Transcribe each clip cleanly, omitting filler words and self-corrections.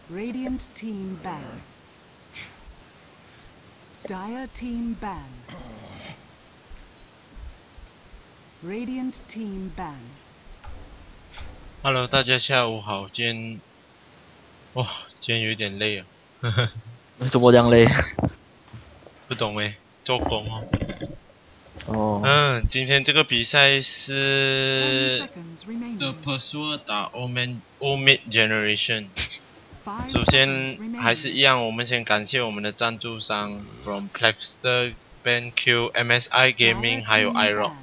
Radiant team ban. Dire team ban. Radiant team ban. Hello， 大家下午好。今天有点累啊。 怎么这样累？ 不懂诶，做工哦。 哦。 今天这个比赛是 The Plextor 打 Maid Generation。首先还是一样，我们先感谢我们的赞助商 From Plextor、BenQ、MSI Gaming 还有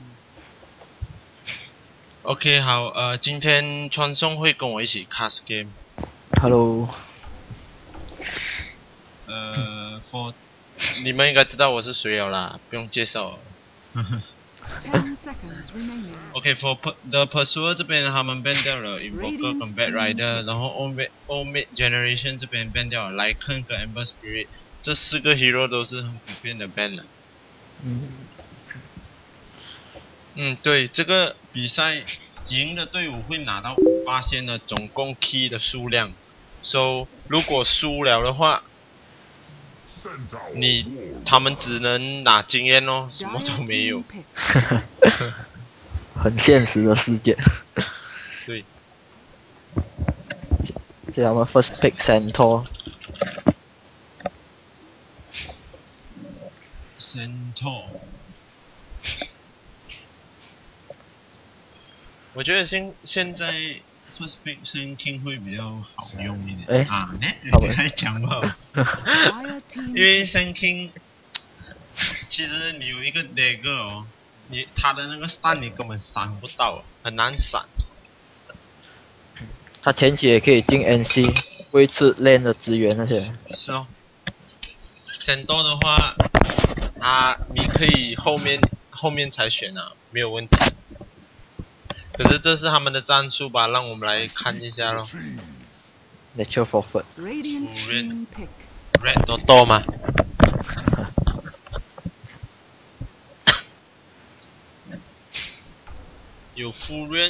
iRock。OK， 好，今天传送会跟我一起 cast game。 Hello。 你们应该知道我是谁了啦，不用介绍了。OK， for the Plextor 这边他们 ban 掉了 Invoker 跟 Bad Rider， 然后 Maid Generation 这边 ban 掉了 Lycan 跟 Ember Spirit， 这4个 hero 都是很普遍的 ban 了。对，这个比赛赢的队伍会拿到5%的总共 key 的数量。So 如果输了的话，他们只能拿经验哦，什么都没有。 很现实的世界。 对。 这他们 first pick Centaur。 我觉得现在 first pick King 会比较好用一点。你还讲吧。因为 King 其实你有一个 dagger 哦，他的那个 stun 你根本闪不到，很难闪。 他前期也可以进 NC 维持 lane 的资源那些。 是哦。Centaur 的话，你可以后面才选啊，没有问题。可是这是他们的战术吧，让我们来看一下咯。 Nature forfeit。 Red 都多吗？有夫人，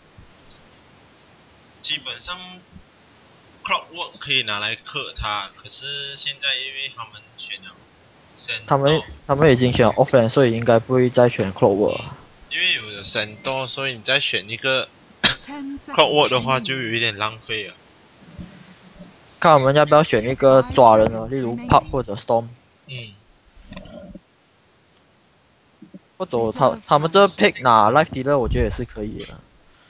基本上 Clockwork 可以拿来克他，可是现在因为他们选了 Centaur， 他们已经选了 offense， 所以应该不会再选 Clockwork。 因为有了 Centaur， 所以你再选一个 Clockwork 的话，就有一点浪费了。 看我们要不要选一个抓人的，例如 Pop 或者 Storm。或者他们这 pick 拿 Life Dealer， 我觉得也是可以的。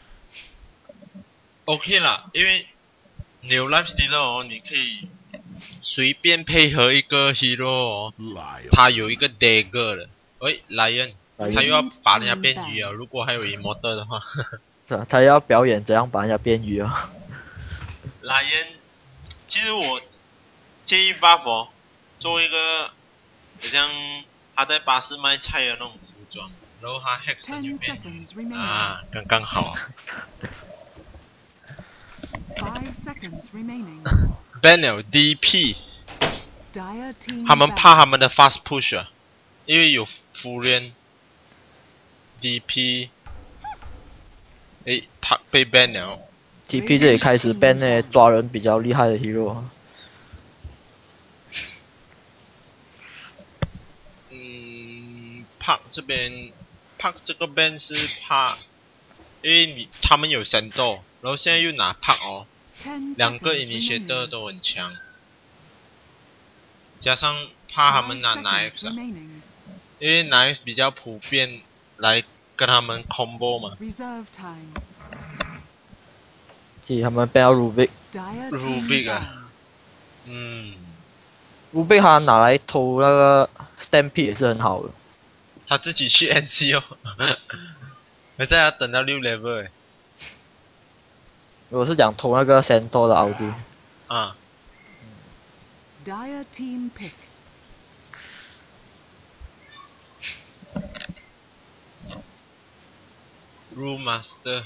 OK 啦，因为你有 Life Dealer 哦，你可以随便配合一个 hero 哦，他有一个 dagger 的。Lion， 他又要把人家变鱼了。如果还有 MYDota 的话， 他要表演怎样把人家变鱼啊。 Lion， 其实我建议 buff 哦，做一个好像他在巴士卖菜的那种服装，然后他 hex 就变鱼啊，刚刚好。ban 了 DP， 他们怕他们的 fast push 啊，因为有夫人 DP， 他被 ban 了。 TP 这里开始 ban 那抓人比较厉害的 hero。 Park 这边 Park 这个 ban 是怕，因为他们有Centaur，然后现在又拿 Park 哦，2个 initiator 都很强，加上怕他们拿 X 啊，因为 X 比较普遍来跟他们 combo 嘛。 他们 ban 了 Rubik 啊 ，Rubik 他拿来偷那个 Stampede 也是很好的。 他自己去 NC 哦，现在要等到6 level 如果是讲偷那个 Centaur 的奥迪。 Dire team pick. Brewmaster。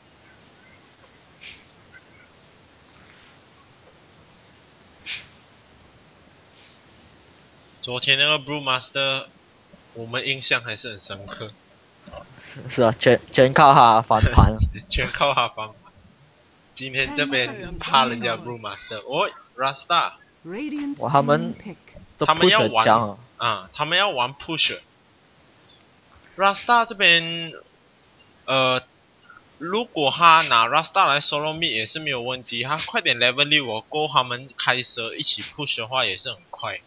昨天那个 Brewmaster， 我们印象还是很深刻。 是啊，全靠他翻盘。 全靠他翻盘。今天这边怕人家 Brewmaster， Rasta， Radiant 哇，他们 team pick. 这他们 push 要很强玩啊。 他们要玩 push。Rasta 这边，如果他拿 Rasta 来 solo mid 也是没有问题，他快点 level 6哦，过后他们开蛇一起 push 的话也是很快。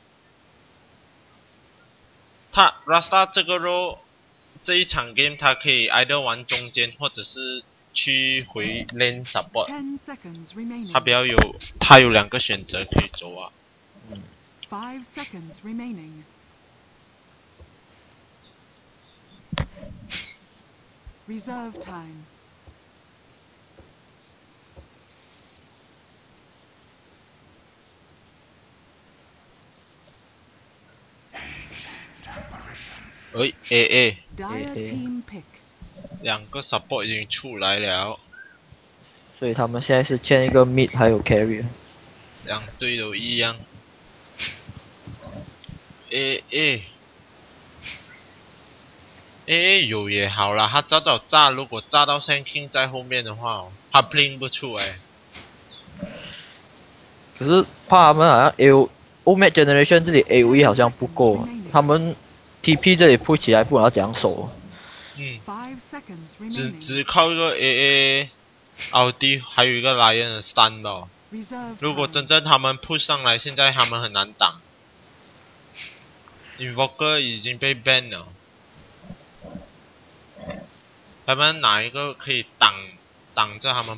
他 Rasta 这个 role 这一场 game 他可以 either 玩中间或者是去回 lane support， 10 seconds remaining. 他有2个选择可以走啊。 5 seconds remaining. Reserve time. AA Dire team pick. 2个 support 已经出来了， 所以他们现在是欠一个 mid 还有 carry。 2队都一样。AA 有也好啦，他早早炸，如果炸到 SanKing 在后面的话，他 pling 不出来。 可是怕他们好像 Maid Generation 这里 AOE 好像不够，他们 TP 这里push起来不知道怎样守。 5 seconds 只 remaining. 靠一个 AA 奥迪，还有一个 Lion 的 stun 吧。 Reserve 如果 time. 真正他们 push 上来，现在他们很难挡。Invoker 已经被 ban 了，他们哪一个可以挡着他们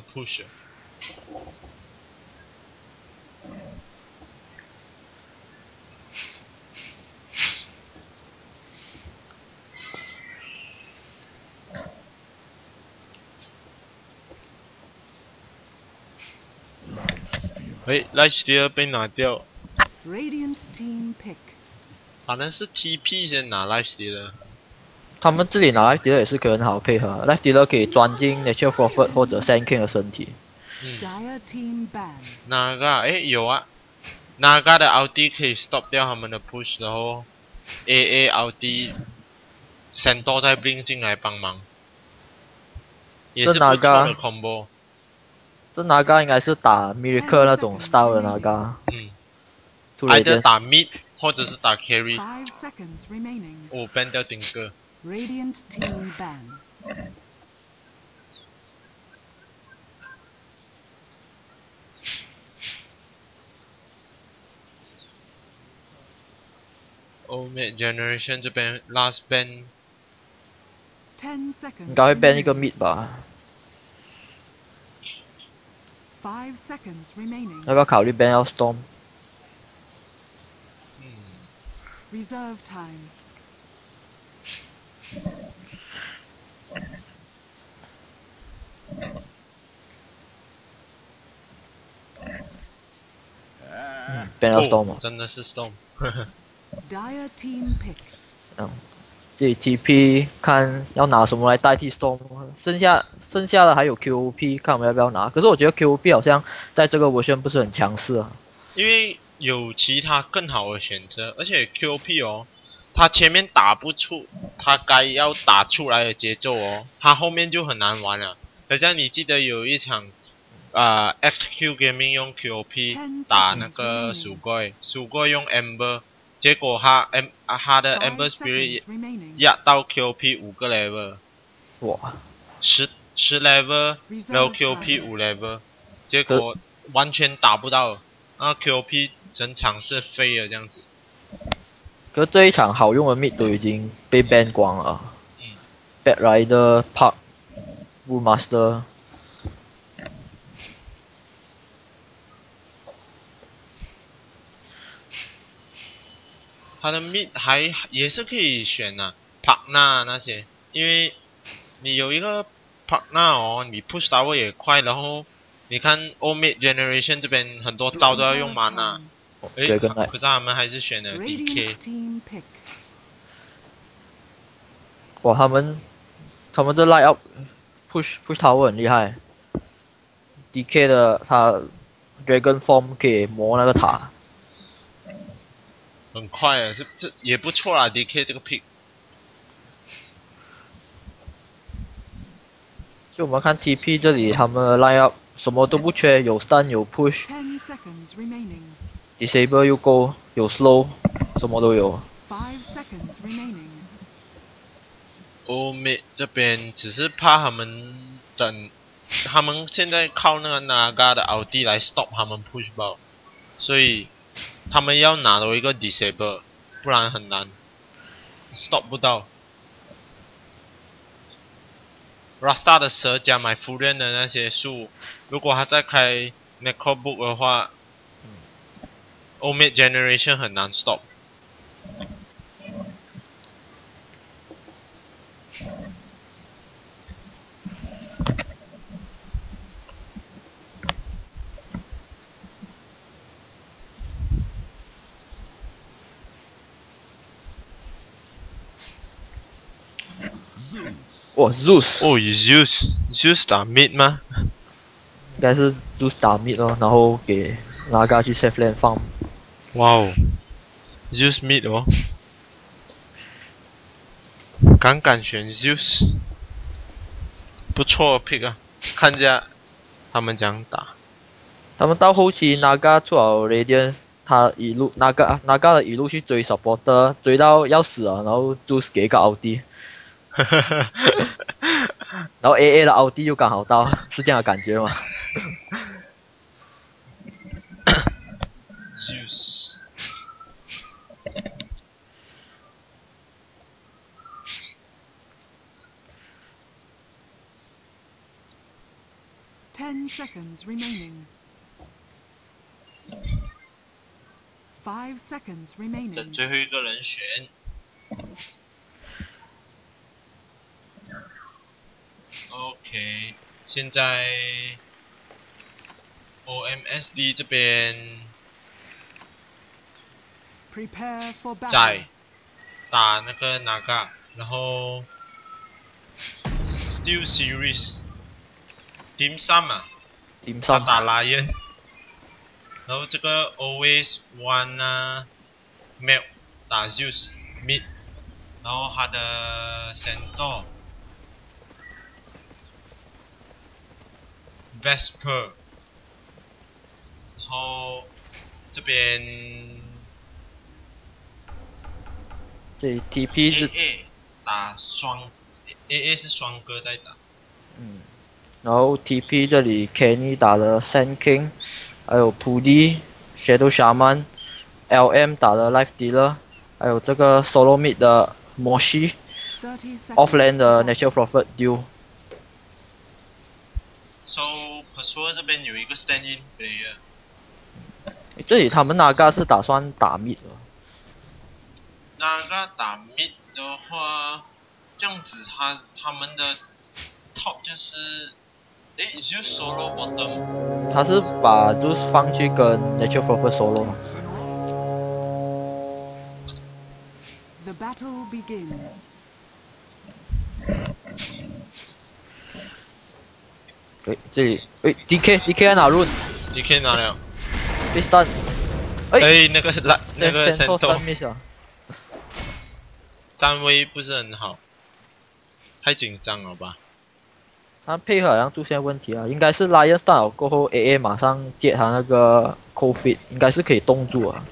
push？Lifesteal 被拿掉， Radiant team pick. 好像是 TP 先拿 Lifesteal 的。 他们这里拿 Life Dealer 也是可以很好配合 ，Life Dealer 可以钻进 Nature Prophet 或者 SanKing 的身体。 Dire team ban. 哪个？有啊，哪个的奥迪可以 stop 掉他们的 push， 然后 AA 奥迪 Centaur 再 blink 进来帮忙，也是不错的 combo。 这哪个应该是打 Miracle 那种 style 的哪个？ either 打 mid 或者是打 carry。 5 seconds remaining. ban 掉丁哥。 Radiant team ban. Maid Generation 这边 last ban 10 seconds. 应该会 ban 一个 mid 吧？ 5 seconds remaining. 要不要考虑 ban 掉 Storm？ Reserve time. ban 掉 Storm 嘛？ 真的是 Storm。 Dire team pick. 自己 TP 看要拿什么来代替 Storm， 剩下的还有 QOP， 看我们要不要拿。可是我觉得 QOP 好像在这个 version 不是很强势啊， 因为有其他更好的选择，而且 QOP 他前面打不出他该要打出来的节奏他后面就很难玩了。好像你记得有一场XQ Gaming 用 QOP 打那个鼠怪用 Ember， 结果他的 Ember Spirit 压到 QOP 5个 level， 哇 10 level， 然后 QOP 5 level， 结果完全打不到，那 QOP 整场是飞了这样子。 可是这一场好用的 mid 都已经被 ban 光了，Bad Rider、Park、Bullmaster。 他的 mid 也是可以选Partner 那些，因为你有一个 Partner你 push tower 也快，然后你看 Maid Generation 这边很多招都要用 mana， 可是他们还是选了 DK。 哇，他们这 light up push tower 很厉害 ，DK 的他 Dragon Form 可以磨那个塔。 很快这也不错啦 ，DK 这个 pick。 就我们看 TP 这里，他们的 line up 什么都不缺，有 stun 有 push， seconds remaining. disable 又够，有 slow， 什么都有。 5 seconds remaining. 欧美这边只是怕他们等，他们现在靠那个 Naga 的奥迪来 stop 他们 push 爆，所以他们要拿到一个 disable， 不然很难 stop 不到。Rasta 的蛇加买夫人的那些树，如果他再开 Necrobook 的话，欧美 generation 很难 stop。 哇 ，Zeus， 哦 ，Zeus 打 mid 吗？ 应该是 Zeus 打 mid 咯，然后给 Naga 去 safe lane 放。 哇哦 ，Zeus mid 哦，敢选 Zeus， 不错的 pick 啊，看一下他们怎样打。 他们到后期 Naga 出了 Radiance， 他一路 Naga 的一路去追 supporter， 追到要死了，然后 Zeus 给一个奥迪。然后 AA 的奥迪又刚好到，是这样的感觉吗 ？Zeus， 10 seconds remaining. 5 seconds 等 remaining. 最后一个人选。OK， 现在 OMSD 这边 Prepare for battle. 在打那个 Naga， 然后 Steel Series Team 3啊，他打 Lion， 然后这个 Always One 啊 Maid 打 Zeus Mid， 然后他的 Centaur Vesper， 然后这边这 TP 是 AA 打双 AA 是双哥在打， 然后 TP 这里 Kenny 打了 Sand King， 还有 Pudi Shadow Shaman，LM 打了 Life Dealer， 还有这个 Solo Mid 的 Moshi， Offlane 的 Natural Prophet So Plextor 这边有一个 stand-in player。 这里他们 Naga 是打算打 Mid 的。 Naga 打 Mid 的话，这样子他们的 top 就是Zeus solo bottom。 他是把 Zeus 放去跟 Natural Prophet solo。 The battle begins. 这里DK 在哪 run？DK 拿了。 被 stun。 那个Centaur miss 啊。 站位不是很好，太紧张了吧？ 他配合好像出现问题啊，应该是 Lion stun 了过后 AA 马上接他那个 Cold Feet， 应该是可以冻住啊。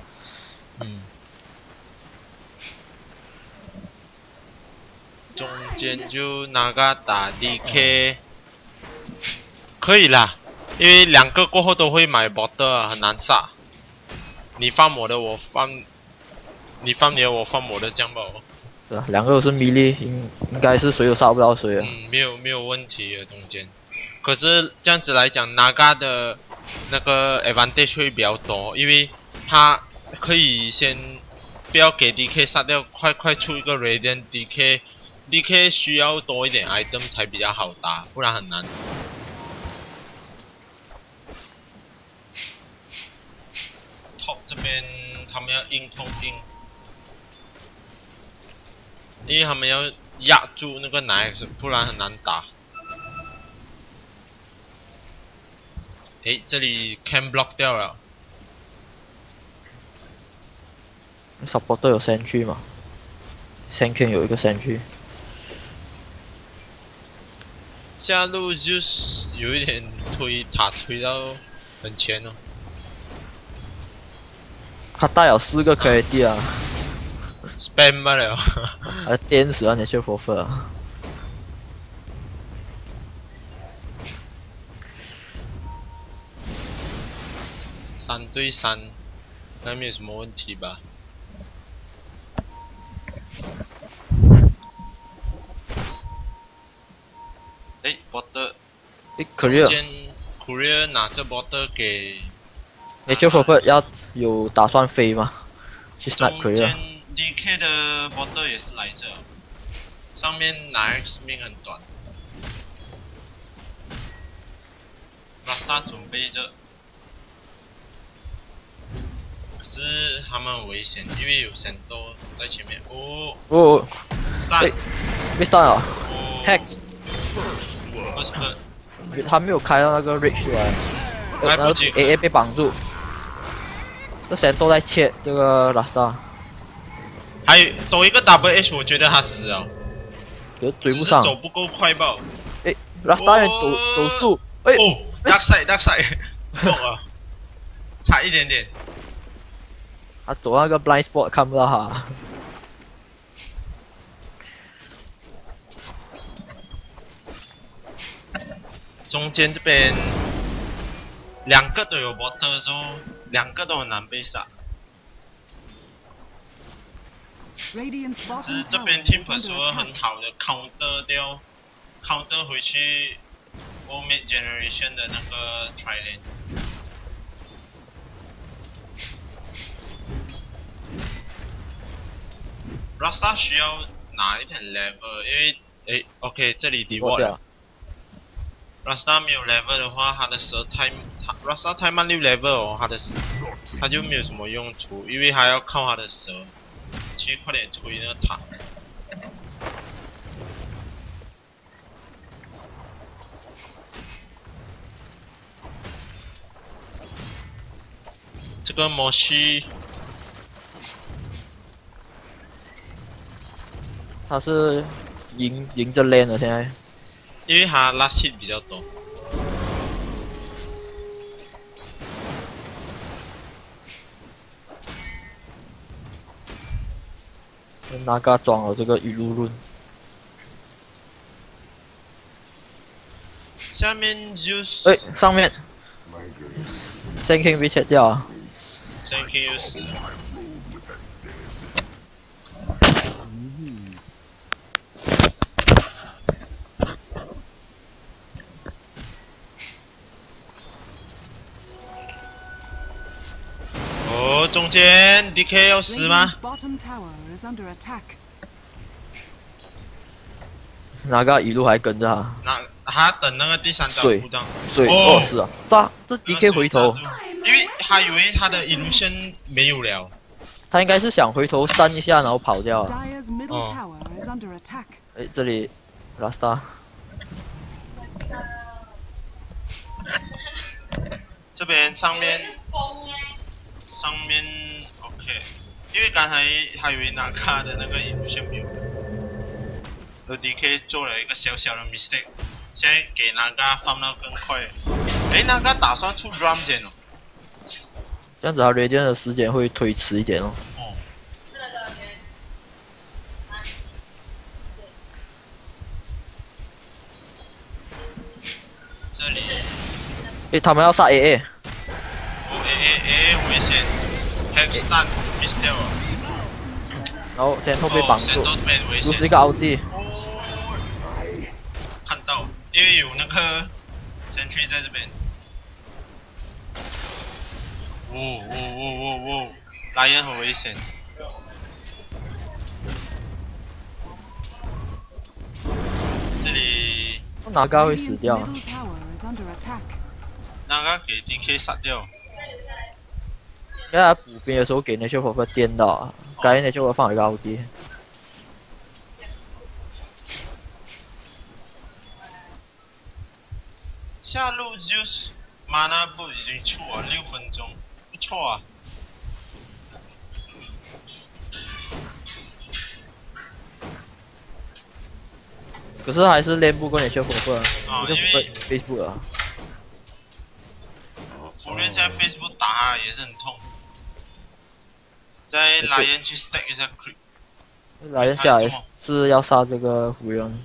中间就Naga打 DK， 可以啦，因为两个过后都会买 BenQ， 很难杀。你放我的，我放；你放你的，我放我的，这样吧。 对啊，两个都是melee，应该是谁都杀不到谁啊。 没有问题的中间。可是这样子来讲，Naga 的那个 advantage 会比较多，因为他可以先不要给 DK 杀掉，快出一个 Radiant DK 需要多一点 item 才比较好打，不然很难。Top 这边他们要硬碰硬，因为他们要压住那个Nax，不然很难打。这里 Cam block 掉了。 Supporter 有sentry嘛 ？Sentry 有一个sentry。 下路就是有一点推塔推到很前哦。 他带了4个 credit 啊 ，spam 不了。 还颠死了Nature Forfeit 啊！ 3对3，应该没有什么问题吧？哎 ，Water， Career 中间 Career 拿着 Water 给 Nature Forfeit 要有打算飞吗？去 Snipe 中间 Career。 DK 的 Water 也是来着，上面拿 X 命很短。Rasta 准备着。 可是他们很危险，因为有神都在前面。哦 ，stun， 被 stun 了 ，Hex， 他没有开到那个 reach 出来， 来不及 AA 被绑住，这神都在切这个 Rasta， 还有多一个 WH， 我觉得他死了， 可是追不上， 走不够快吧？ 哎 ，Rasta 也走速，哎， 哦 ，dark side， 中了，差一点点。 他走那个 blind spot 看不到他。 中间这边2个都有 water 的时候，2个都很难被杀。只是这边 team 说很好的 counter 回去 Maid generation 的那个 trilane。 Rasta 需要拿一点 level， 因为OK 这里 reward 了。Rasta 没有 level 的话，他的蛇太Rasta 太慢6 level 哦，他就没有什么用处，因为他要靠他的蛇去快点推那个塔。这个摩西。 他是赢着 lane 了，现在， 因为他 last hit 比较多。 那个装了这个雨露论， 下面就是哎，上面 ，Thanking reset 掉啊 ，Thank you 死了。 哦，中间 DK 要死吗？ 那个一路还跟着他， 他等那个第3张护杖。 水哦是啊，这 DK 回头， 因为他以为他的一路线没有了， 他应该是想回头扇一下然后跑掉啊。 哦， 哎，这里 Rasta， 这边上面 OK， 因为刚才还以为哪卡的那个一路线没有了，而 DK 做了一个小小的 mistake， 现在给那个放到更快。哎，那个打算出 drum 先哦， 这样子他 regen 的时间会推迟一点哦。 这里， 诶，他们要杀 AA， 危险 ，Hex stun miss 掉了， 然后先后被绑住， 这边危险， 就是一个 OD， 看到，因为有那个 sentry 在这边，莱恩很危险，这里哪个会死掉？ 那个给 DK 杀掉。 因为他补兵的时候给那些火炮颠到，该那些火放一个 OD。 下路就是 mana 不已经出了6分钟，不错啊。 可是还是练不过那些火炮， 因为 Facebook 啊。 福伦现在 Facebook 打他也是很痛。 在拉人去 stack 一下 creep。 拉人下来是要杀这个湖人。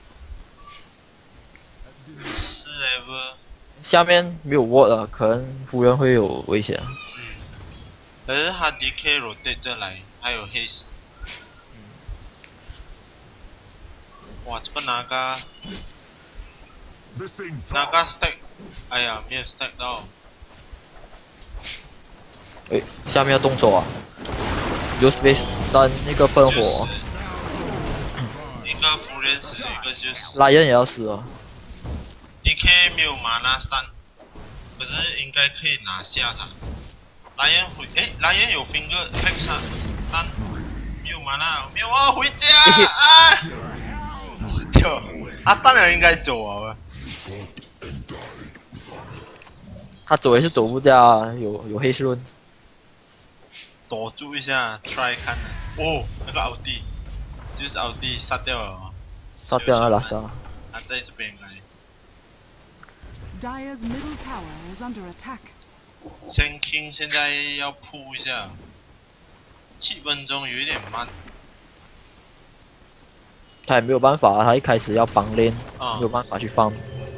4 level。 下面没有 ward 了，可能湖人会有危险。 可是他 DK rotate 这来，还有 haste。哇，这个哪个 stack？ 哎呀，没有 stack 到。 哎，下面要动手啊！有 space 3那个喷火， 一个福人死，一个就死。 拉人也要死啊 DK 没有mana stun， 可是应该可以拿下他。拉人回，拉人有 finger hex stun， 没有 mana， 没有啊，回家啊！死掉，他当然应该走啊。 他走也是走不掉啊，有黑论。 躲住一下 ，try 看。哦，那个奥迪，就是奥迪杀掉了。 杀掉了拉萨。 他在这边来。 Dire's middle tower is under attack. King 现在要扑一下，7分钟有一点慢。 他也没有办法，他一开始要绑链，没有办法去放。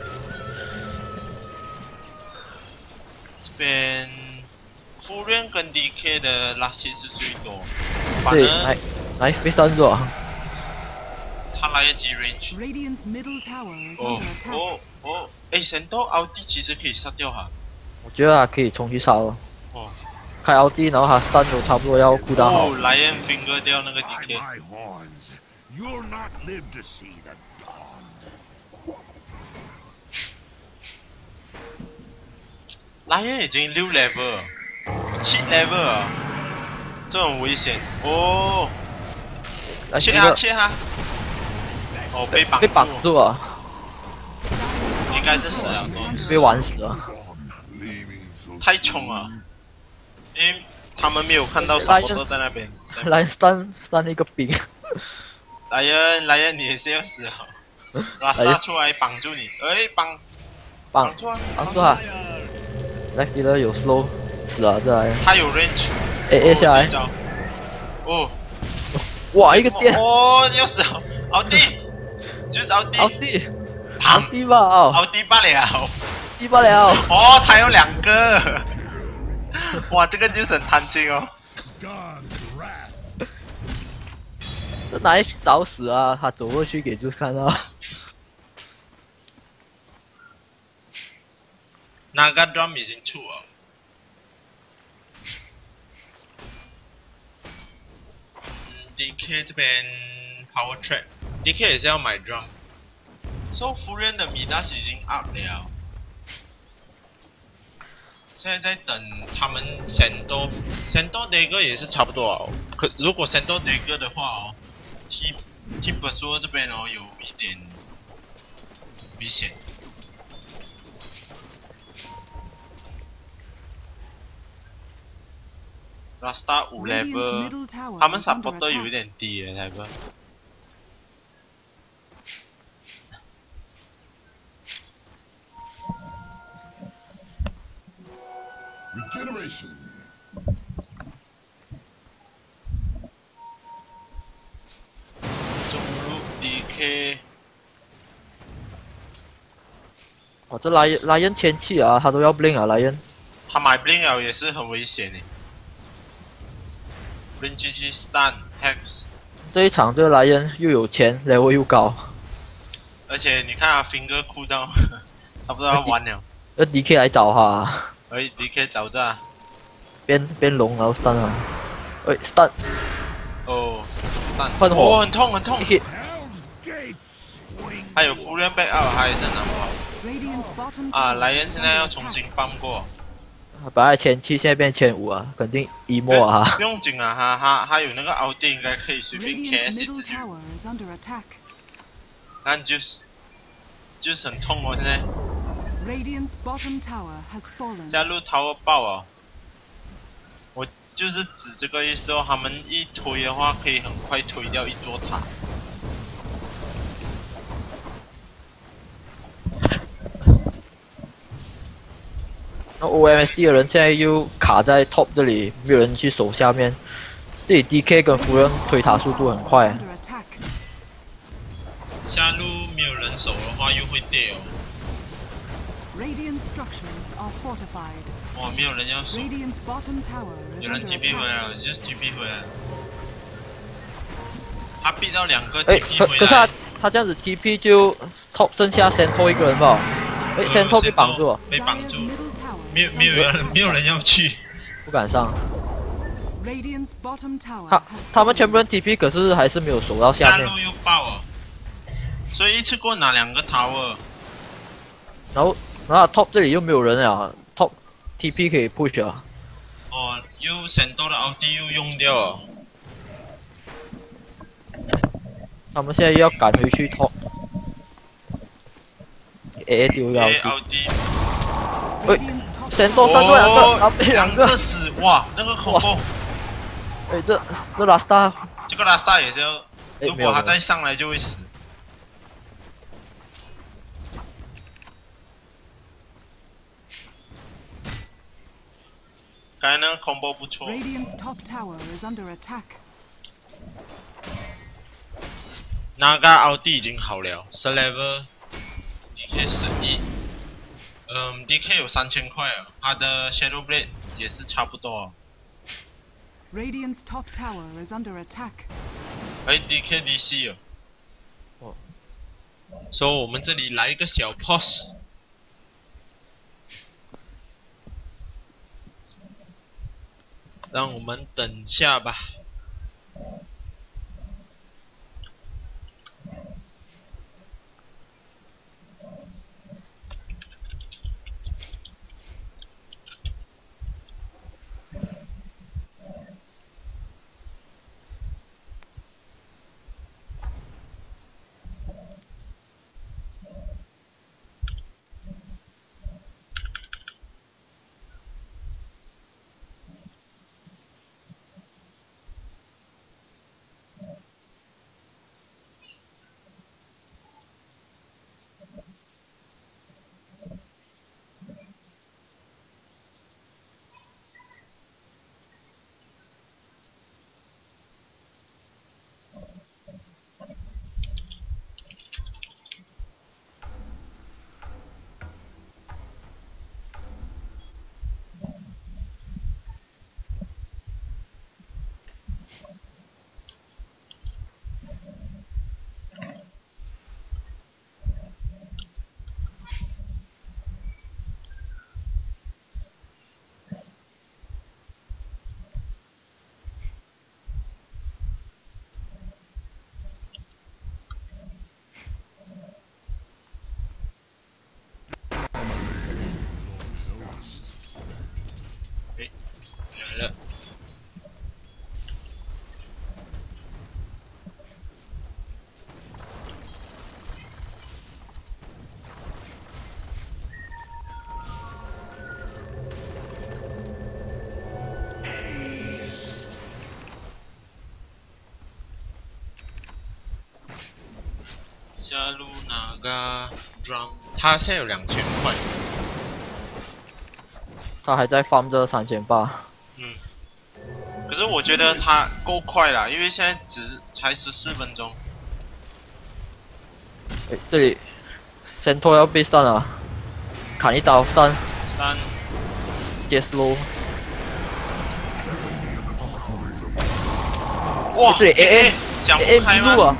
这边夫人跟 DK 的拉西是最多， 对，nice space 单做。 他来得及 range。 Radiant's middle tower is under attack. 神刀奥迪其实可以杀掉哈。 我觉得他可以冲去杀了。 哦。 开奥迪，然后他单手差不多要顾到好。 哦，Lion finger 掉那个 DK。Lion 已经6 level， 7 level 了，这很危险哦。切他！哦，被绑住了。 应该是死了， 被玩死了。 太冲了，因为他们没有看到什么都在那边。 来三一个兵。 莱恩，你也是要死啊！拉萨出来绑住你，绑住啊！ 来敌人有 slow 死了，这来。 他有 range。 下来。 哦。 哇，一个电。 哦，要死了！奥迪，就是奥迪。 奥迪吧， 奥迪罢了。 迪罢了。 哦，他有2个。哇，这个就是很贪心哦。 这哪里找死啊？他走过去给就看到。 那个 drum 已经出了。DK 这边 power track，DK 也是要买 drum。So 夫人的米达斯已经 up 了。现在在等他们Sando Dagger 也是差不多哦。如果Sando Dagger 的话哦，Team 说这边哦有一点危险。Rasta 5 level， 他们 supporter 有一点低耶 level。 Regeneration。 中路 DK。 哇，这莱恩前期啊，他都要 blink 啊，莱恩。 他买 blink 了也是很危险诶。blink 去 stun hex。 这一场这个莱恩又有钱 ，level 又高。 而且你看啊 ，finger cooldown 差不多要完了。 DK 来找他。 DK 找着。 边龙然后 stun 啊。stun。 哦 ，stun。 喷火。 很痛。还有夫人 back up， 他也是拿不好。啊，莱恩现在要重新放过。 本来前期，现在变前5啊，肯定emo啊。 不用紧啊，他有那个奥迪，应该可以随便 KS 自己。但就是很痛哦，现在。下路 tower 爆啊！我就是指这个意思哦，他们一推的话，可以很快推掉一座塔。 那 OMSD 的人现在又卡在 top 这里，没有人去守下面， 这里 DK 跟夫人推塔速度很快。 下路没有人守的话又会跌哦。哇，没有人要守。有人 TP 回来了，就是 TP 回来了。他逼到2个 TP 回来。 可是他这样子 TP 就 top 剩下先拖一个人吧？先拖被绑住。 被绑住，没有人要去， 不敢上。他们全部人 TP， 可是还是没有守到下面。 下路又爆了，所以一次过拿2个 tower。 然后 top 这里又没有人了 ，top TP 可以 push 啊。 哦，又神多的奥迪又用掉了。 他们现在又要赶回去 top。A 丢掉。 奥迪。 喂，神多单对2个死，哇，那个恐怖。 这拉斯塔， 这个拉斯塔也是要，如果他再上来就会死。刚才那个 combo 不错。那个奥迪已经好了 ，3 level DK 11，DK 有3000块啊，他的 Shadow Blade 也是差不多哦。 Radiant's top tower is under attack. 哎 ，DK DC 哦。所以我们这里来一个小 pause。让我们等下吧。来了。下路哪个 drum？ 他现在有2000块。 他还在farm着3800。 可是我觉得他够快啦，因为现在才14分钟。 这里先拖要被 stun 了，砍一刀 stun， 接 slow。 哇， 这里 AA 想不开吗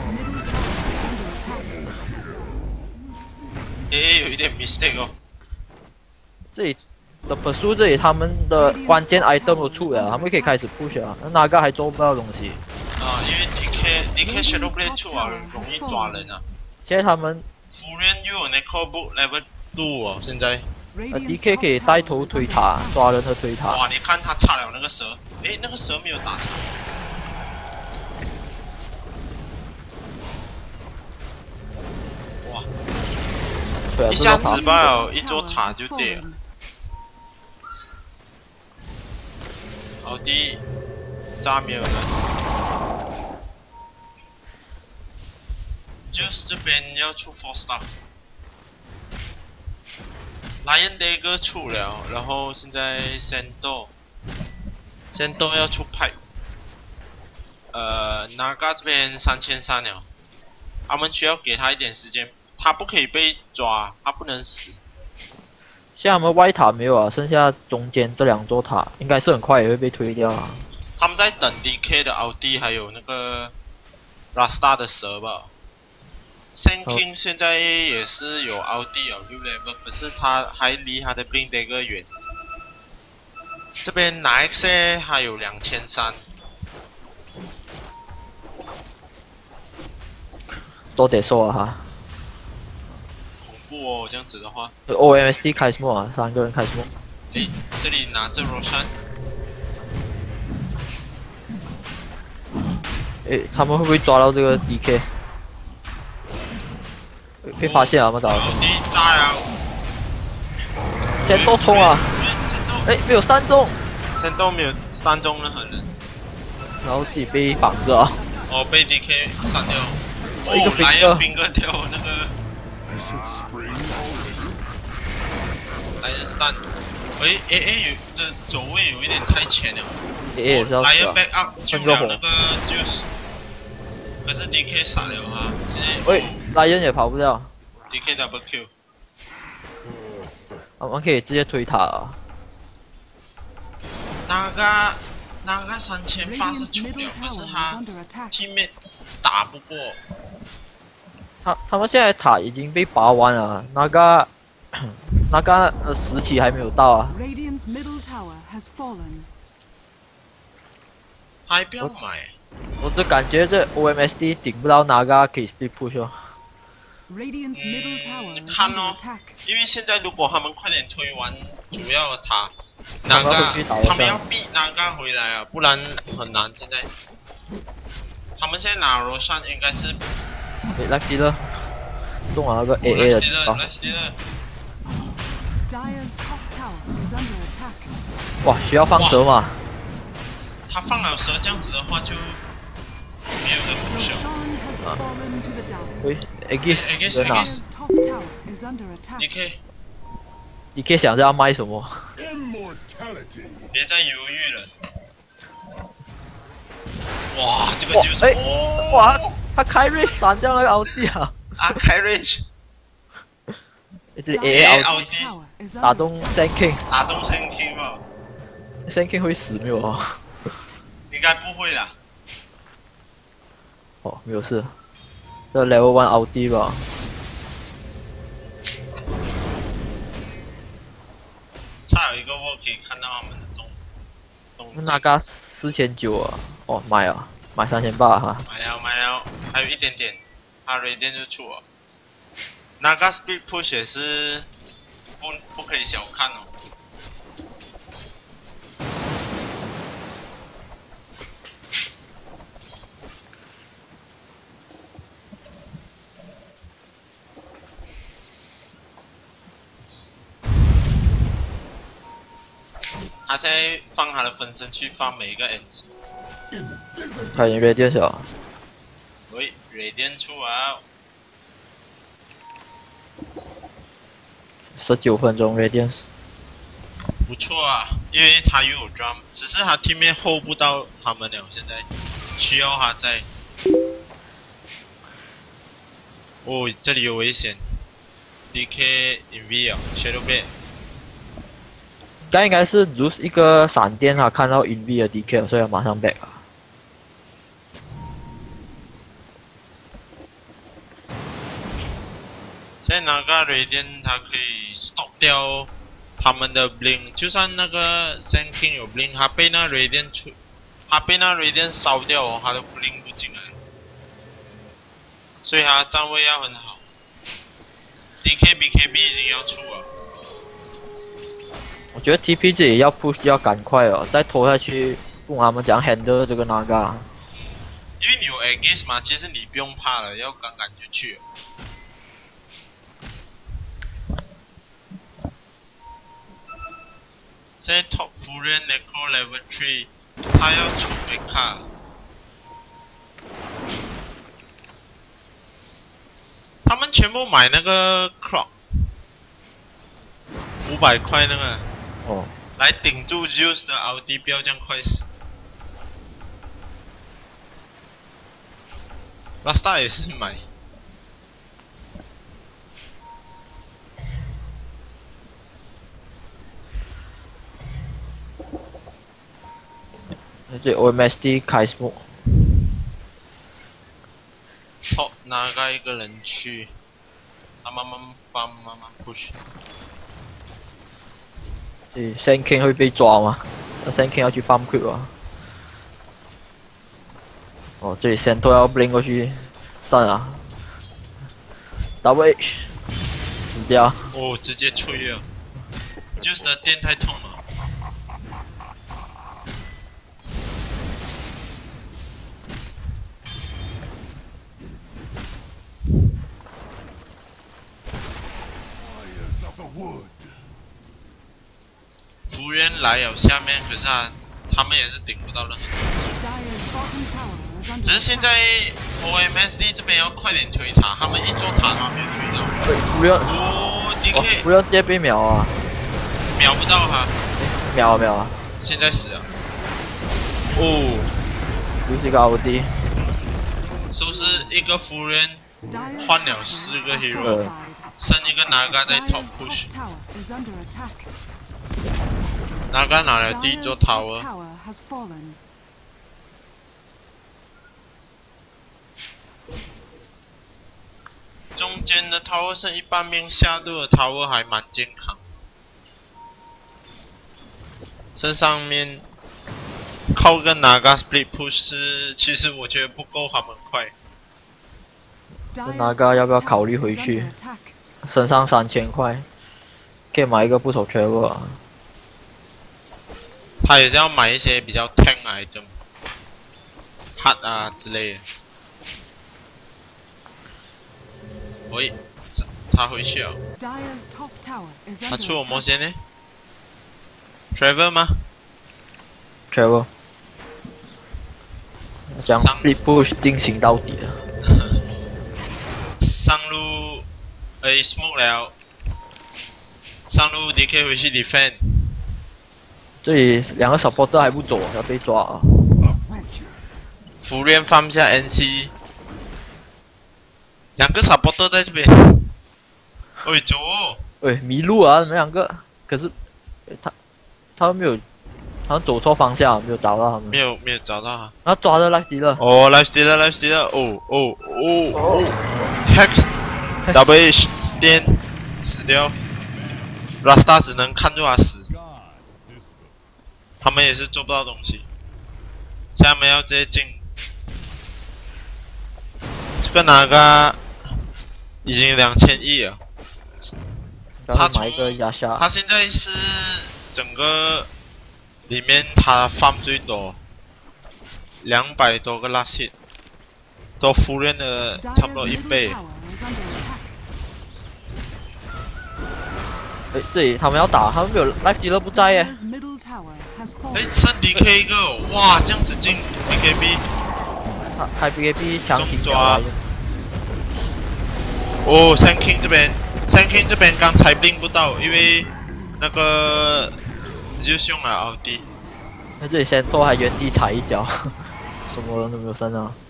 ？AA 有一点 mistake 哦。 这里的 pursue 这里他们的关键 item 都出了，他们可以开始 push 了。那个还做不到东西。 因为 DK Shadow Blade 出啊，容易抓人啊。 现在他们夫人又有 Necro Book Level 2哦，现在。 DK 可以带头推塔，抓人和推塔。 哇，你看他插了那个蛇，那个蛇没有打。哇！一下子吧，一座塔就跌了。好的，炸没有人。就是这边要出 4 staff。Lion Dagger 出了，然后现在Sendo 要出 Pipe。 Naga 这边3300了，他们需要给他一点时间，他不可以被抓，他不能死。 像他们外塔没有啊，剩下中间这2座塔应该是很快也会被推掉啊。 他们在等 DK 的奥迪还有那个 Rasta 的蛇吧。Sanking 现在也是有奥迪有6 level， 可是他还离他的 Blink Dagger 远。这边拿 X 还有2300。 都得说啊哈。 恐怖哦，这样子的话。 OMSD 开什么啊？3个人开什么？ 诶，这里拿着 Roshan。 诶，他们会不会抓到这个 DK？被发现了吗？打。 奥迪炸了。 先都冲啊！诶，没有3中。 先都没有3中任何人。 然后自己被绑着啊。 哦，被 DK 杀掉。哦， 一个来一个 finger 掉那个。来人 stun。喂 ，AA 有的走位有一点太前了。 AA 也是要死啊。 来人 back up 救了那个 Juice。可是 DK 杀了他，现在喂，来人也跑不掉。 DK double kill。 我们可以直接推塔了。 那个3800是出了，可是他 teammate 打不过。 他们现在塔已经被拔完了，那个时期还没有到啊。 还不要买。 我就感觉这 OMSD 顶不到那个可以 speed push 哦。 看哦，因为现在如果他们快点推完主要的塔，那个他们要逼那个回来啊，不然很难。现在他们现在拿罗山应该是。 来敌了，中了那个 AA 的刀。哇，需要放蛇吗？ 他放了蛇，这样子的话就没有的不朽。 啊，喂 ，X 在哪 ？DK 想着要卖什么？ 别再犹豫了。哇，这个就是哇，他开瑞闪掉那个奥迪啊！ 啊，开瑞！ 这里 AA 奥迪打中 Sanking， 打中 Sanking 吧 ？Sanking 会死没有啊？ 应该不会啦。 哦，没有事。这 Level 1奥迪吧。 差有一个我可以看到他们的动。 那个4900啊，哦买啊，买3800哈。 买了，还有一点点，他雷电就出了。那个 speed push 也是不可以小看哦。他现在放他的分身去放每一个 NC。 他已经 ready 了。 喂，雷电出啊 ！19分钟 ready。 不错啊，因为他又有 drum， 只是他 team 面 hold 不到他们了，现在需要他在。哦，这里有危险 ！DK Envy 啊 ，Shadow Blade。 刚应该是如一个闪电啊，看到 Envy 的 DK， 所以马上 back 啊。 现在那个雷电它可以 stop 掉他们的 blink， 就算那个 Sanking 有 blink， 他被那雷电烧掉哦，他都 blink 不进来，所以他站位要很好。DK BKB 已经要出了。 我觉得 TP 自己要 push 要赶快哦，再拖下去，不管他们讲 handle 这个那个。 因为你有 Aegis 嘛，其实你不用怕了，要赶就去了。现在 Top Furion Necro Level 3， 他要出 Mecha。他们全部买那个 Clock， 500块那个。 哦。 来顶住 Zeus 的奥迪，不要这样快死。 ，Plextor 也是买。 这 OMSD 开 smoke。 好，哪个一个人去？他慢慢翻，慢慢 push。 Sand King 会被抓吗？那 Sand King 要去 farm creep 啊。哦，这里 Santo 要 blink 过去，算了。Double H 死掉。 哦，直接吹了。就是的电太痛了。福源来了下面，可是他们也是顶不到任何东西。只是现在 OMSD 这边要快点推塔，他们一座塔都没有推到。 对，不要。 哦，你可以。 不要直接被秒啊！ 秒不到他。 秒啊！ 现在死了。哦。 又是一个 OD。 是不是一个福源换了4个 hero， 剩一个哪个在 top push？ 哪个拿了第一座 tower？ 中间的 tower 剩一半面，下路的 tower 还蛮健康。这上面靠个哪个 split push， 其实我觉得不够他们快。 哪个要不要考虑回去？身上3000块，可以买一个不手 travel 啊。 他也是要买一些比较 tank item， hard 啊之类的。喂，他回去了。他出我魔仙呢 ？Travel 吗 ？Travel。将 split push 进行到底了。 上路，smoke 了。上路 DK 回去 defend。 这里2个 supporter 还不走，要被抓啊！ 福源放下 NC， 2个 supporter 在这边。喂，走！ 喂，迷路啊，你们2个。可是，他们没有，好像走错方向，没有找到他们。 没有找到他。 然后抓着 life stealer。 哦 ，life stealer， 哦 ，hex，double H 颠，死掉。Rasta 只能看着他死。他们也是做不到东西，现在他们要直接进。这个哪个已经2100了？他现在是整个里面他farm最多，200多个 last hit， 都福源的差不多1倍。 这里他们要打，他们没有 life dealer 不在耶。 剩 DK 一个，哇，这样子进 BKB， 还 BKB 强行抓。哦 ，Sand King 这边刚才 blink 不到，因为那个就用了奥迪。 那这里先拖还原地踩一脚，什么人都没有剩啊。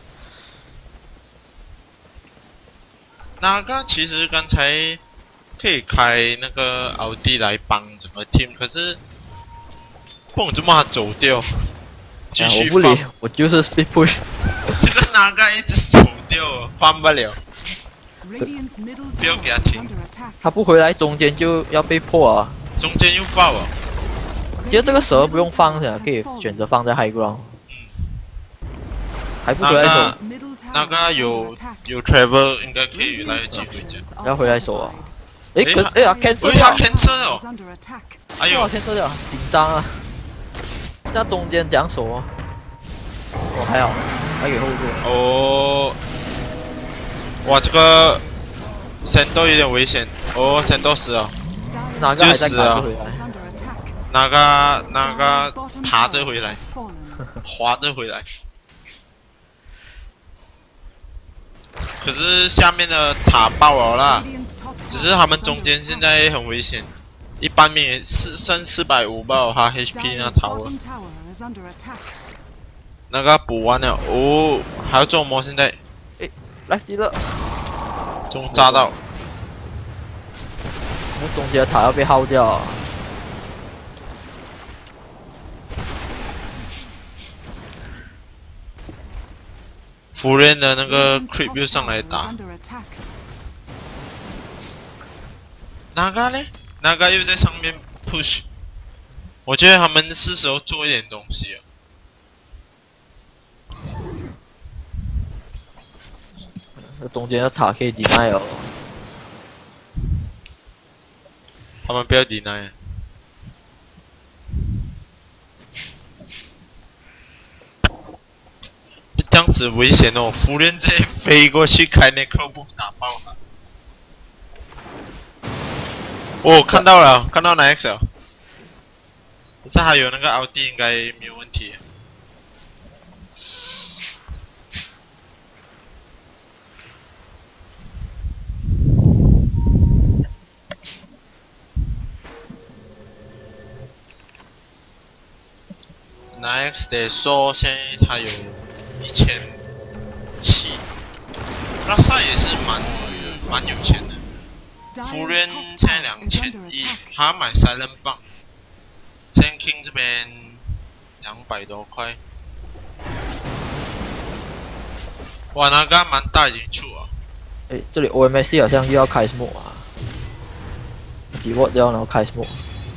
那个其实刚才可以开那个奥迪来帮整个 team， 可是。不懂怎么他走掉，继续放。 我不理，我就是 speed push。 这个哪个一直走掉，放不了。不要给他停。 他不回来，中间就要被破啊。 中间又爆了。 其实这个蛇不用放的，可以选择放在 high ground。还不回来手。 那个有 travel 应该可以来得及回家。 要回来手啊！cancel 掉 ，cancel 哦。 哎呦 ，cancel 掉，紧张啊！在中间讲手哦，哦还好，还给后座。 哦，哇，这个仙豆有点危险。哦，仙豆死了， 哪个还在赶回来？ 哪个爬着回来，滑着回来。可是下面的塔爆了啦，只是他们中间现在很危险。一般命也剩450吧，他 HP 那tower， 那个补完了哦，还要做魔现在。 来敌了， 中炸到， 那中间的塔要被耗掉啊。 福人的那个 creep 又上来打。哪个呢？哪个又在上面 push？ 我觉得他们是时候做一点东西了。 那中间的塔可以 deny 哦。 他们不要 deny。这样子危险哦！福人直接飞过去开那克布打爆他。哦，看到了，看到哪 X 了？可是还有那个奥迪应该没有问题。那 X 得说现在他有1700，拉萨也是蛮有钱的。福人现在2100，他买silent棒。BenQ 这边200多块，哇，那个蛮大已经出啊！ 哎，这里 OMSC 好像又要开 smoke 啊 ，reward 掉然后开 smoke。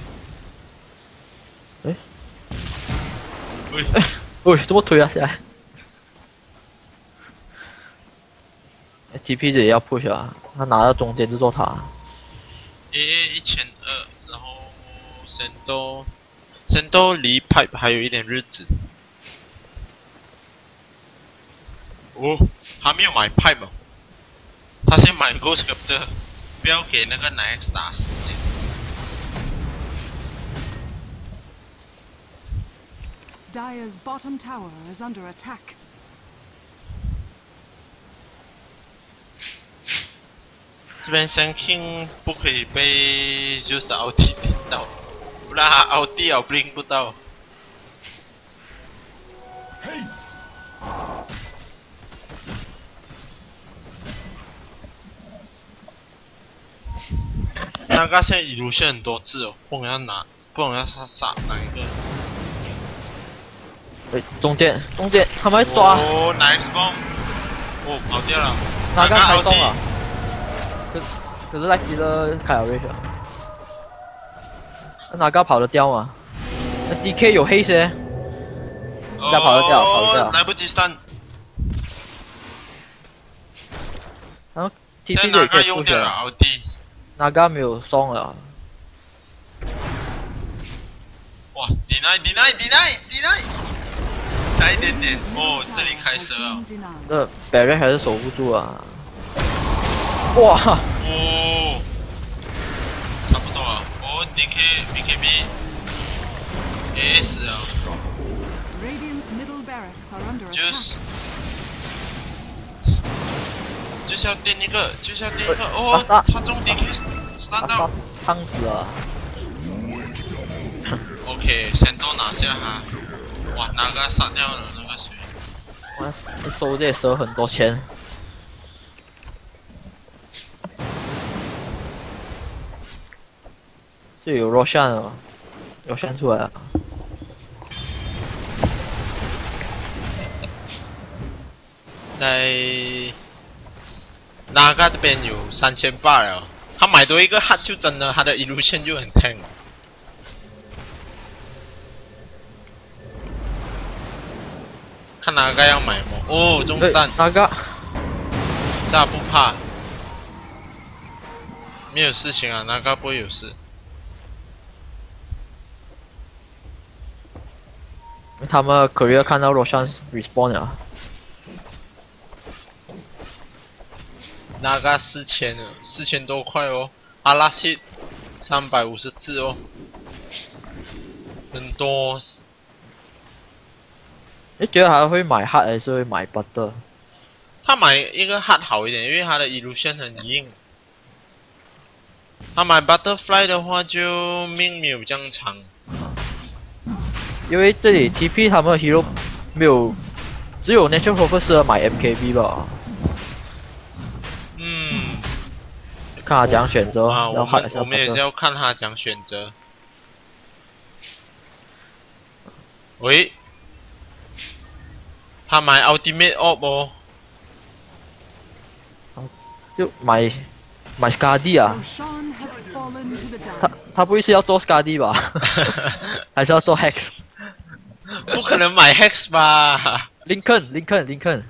哎，喂，怎么推啊？下来？TP 这里要 push 啊，他拿到中间这座塔。 1200，然后神都离 pipe 还有一点日子。哦，还没有买 pipe 哦，他先买 Ghost Sculptor， 不要给那个奶 X 打死先。 Dire's bottom tower is under attack. 这边 BenQ 不可以被就是奥迪顶到，不然奥迪也 blink 不到。那个现在遗留线很多字哦，不能要杀哪一个？ 哎，中间，他们在抓。 哦，哪 X bomb？哦，跑掉了。 哪个开动了？可是来敌的开了 range 啊，哪个跑得掉吗？那 DK 有黑鞋，要跑得掉， 来不及stun。 然后现在 TP 哪个用掉了奥迪？ 哪个没有送了？ 哇 ，deny， 差一点点哦，这里开蛇了。 这 Barry 还是守不住啊！哇！ 哦，差不多啊。哦 ，BKB S 啊，就是要垫一个，哦，他中 DK 杀到， 烫死了。 OK， 先都拿下哈。哇，那个杀掉了那个谁？ 哇，收这蛇很多钱。这有若扇了，若扇出来了。 在那个这边有3800了，他买多一个 hard 就真的他的一路线就很 tank。看哪个要买么？哦，中弹。 哪个？ 这不怕，没有事情啊，哪个不会有事？ 他们 career 看到罗山 respawn 了。 那个4000了，4000多块哦。阿拉西350字哦，很多。 你觉得他会买 hard 还是会买 butter？ 他买一个 hard 好一点，因为他的一路线很硬。他买 butterfly 的话就命没有这样长。 因为这里 TP 他们的 hero 没有，只有 natural focus 买 MKB 吧。 看他怎样选择。 啊，我们也是要看他怎样选择。喂，他买 Ultimate Orb 哦。 就买 Skadi 啊。他不会是要做 Skadi 吧？还是要做 Hex？ 不可能买 Hex 吧 ？Lincoln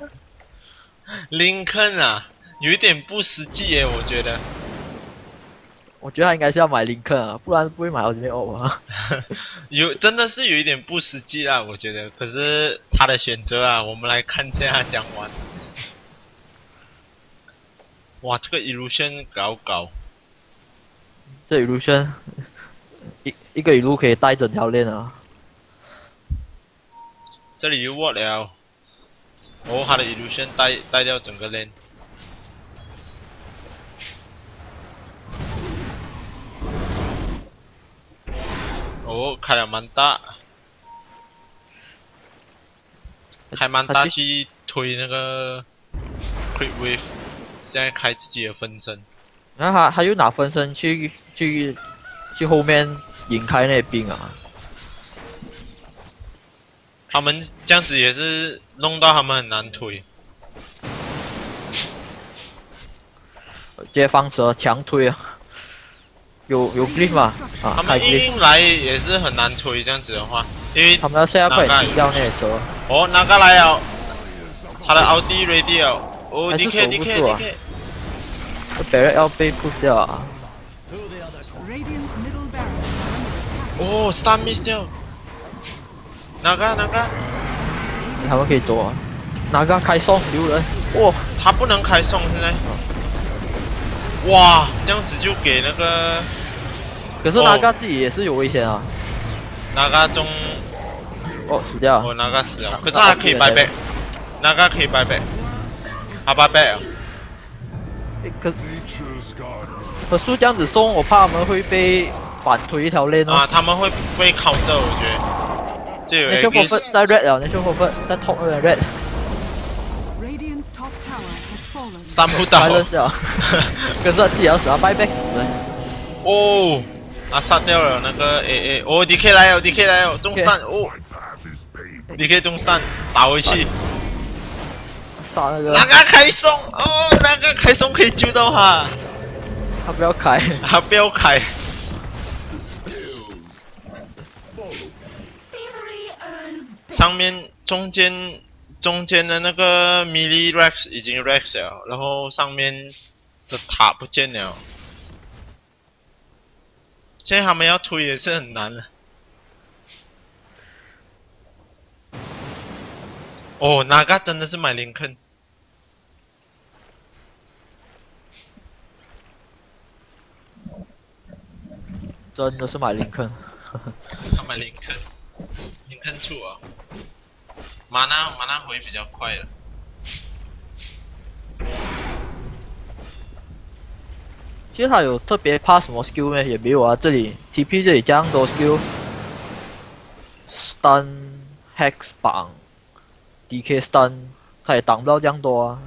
啊，有一点不实际耶，我觉得。 我觉得他应该是要买Lincoln啊，不然不会买 Ultimate Orb 啊。 真的是有一点不实际啦，我觉得。可是他的选择啊，我们来看一下他讲完。哇，这个 Illusion 搞。 这 Illusion 一个 Illusion 可以带整条链啊。 这里又 what 了。哦，他的 Illusion 带掉整个链。哦，开了蛮大，开蛮大去推那个 Crit Wave， 现在开自己的分身。 然后他又拿分身去后面引开那兵啊。 他们这样子也是弄到他们很难推。 接放蛇强推啊。有 Glyph 嘛？啊， 他们硬来也是很难推这样子的话，因为他们要现在快点清掉那些蛇。 哦，哪个来了？他的奥迪 ready 了。哦 ，DK。 这 Barret 要被 push 掉啊！ 哦 ，Star miss 掉。哪个？ 他们可以走啊！哪个开送留人？哇， 他不能开送现在。哇，这样子就给那个。 可是哪个自己也是有危险啊！ 哪个中？ 哦，死掉了。 哦，哪个死了？可是他可以掰背，哪个可以掰背？他掰背啊！ 可是这样子送，我怕他们会被反推一条链哦。 啊，他们会被 counter， 我觉得。这有 Nature Forfeit 在 red 了 ，Nature Forfeit 在 top red。 Stun 不到。 可是他自己要死，他 buyback 死了。 哦，他杀掉了那个 AA， 哦 DK 来了，中 stun 哦 ，DK 中 stun 打回去。 杀那个。 哪个开送？哦，哪个开送可以救到他？ 他不要开。 他不要开。上面中间的那个 melee Rex 已经 Rex 了，然后上面的塔不见了。现在他们要推也是很难了。哦，哪个真的是买林肯？ 真的是买林肯。 他买林肯出啊。玛纳回比较快了。 其实他有特别怕什么 skill 吗？也没有啊。这里 TP 这里这样多 skill，stun hex 绑 DK stun， 他也挡不到这样多啊。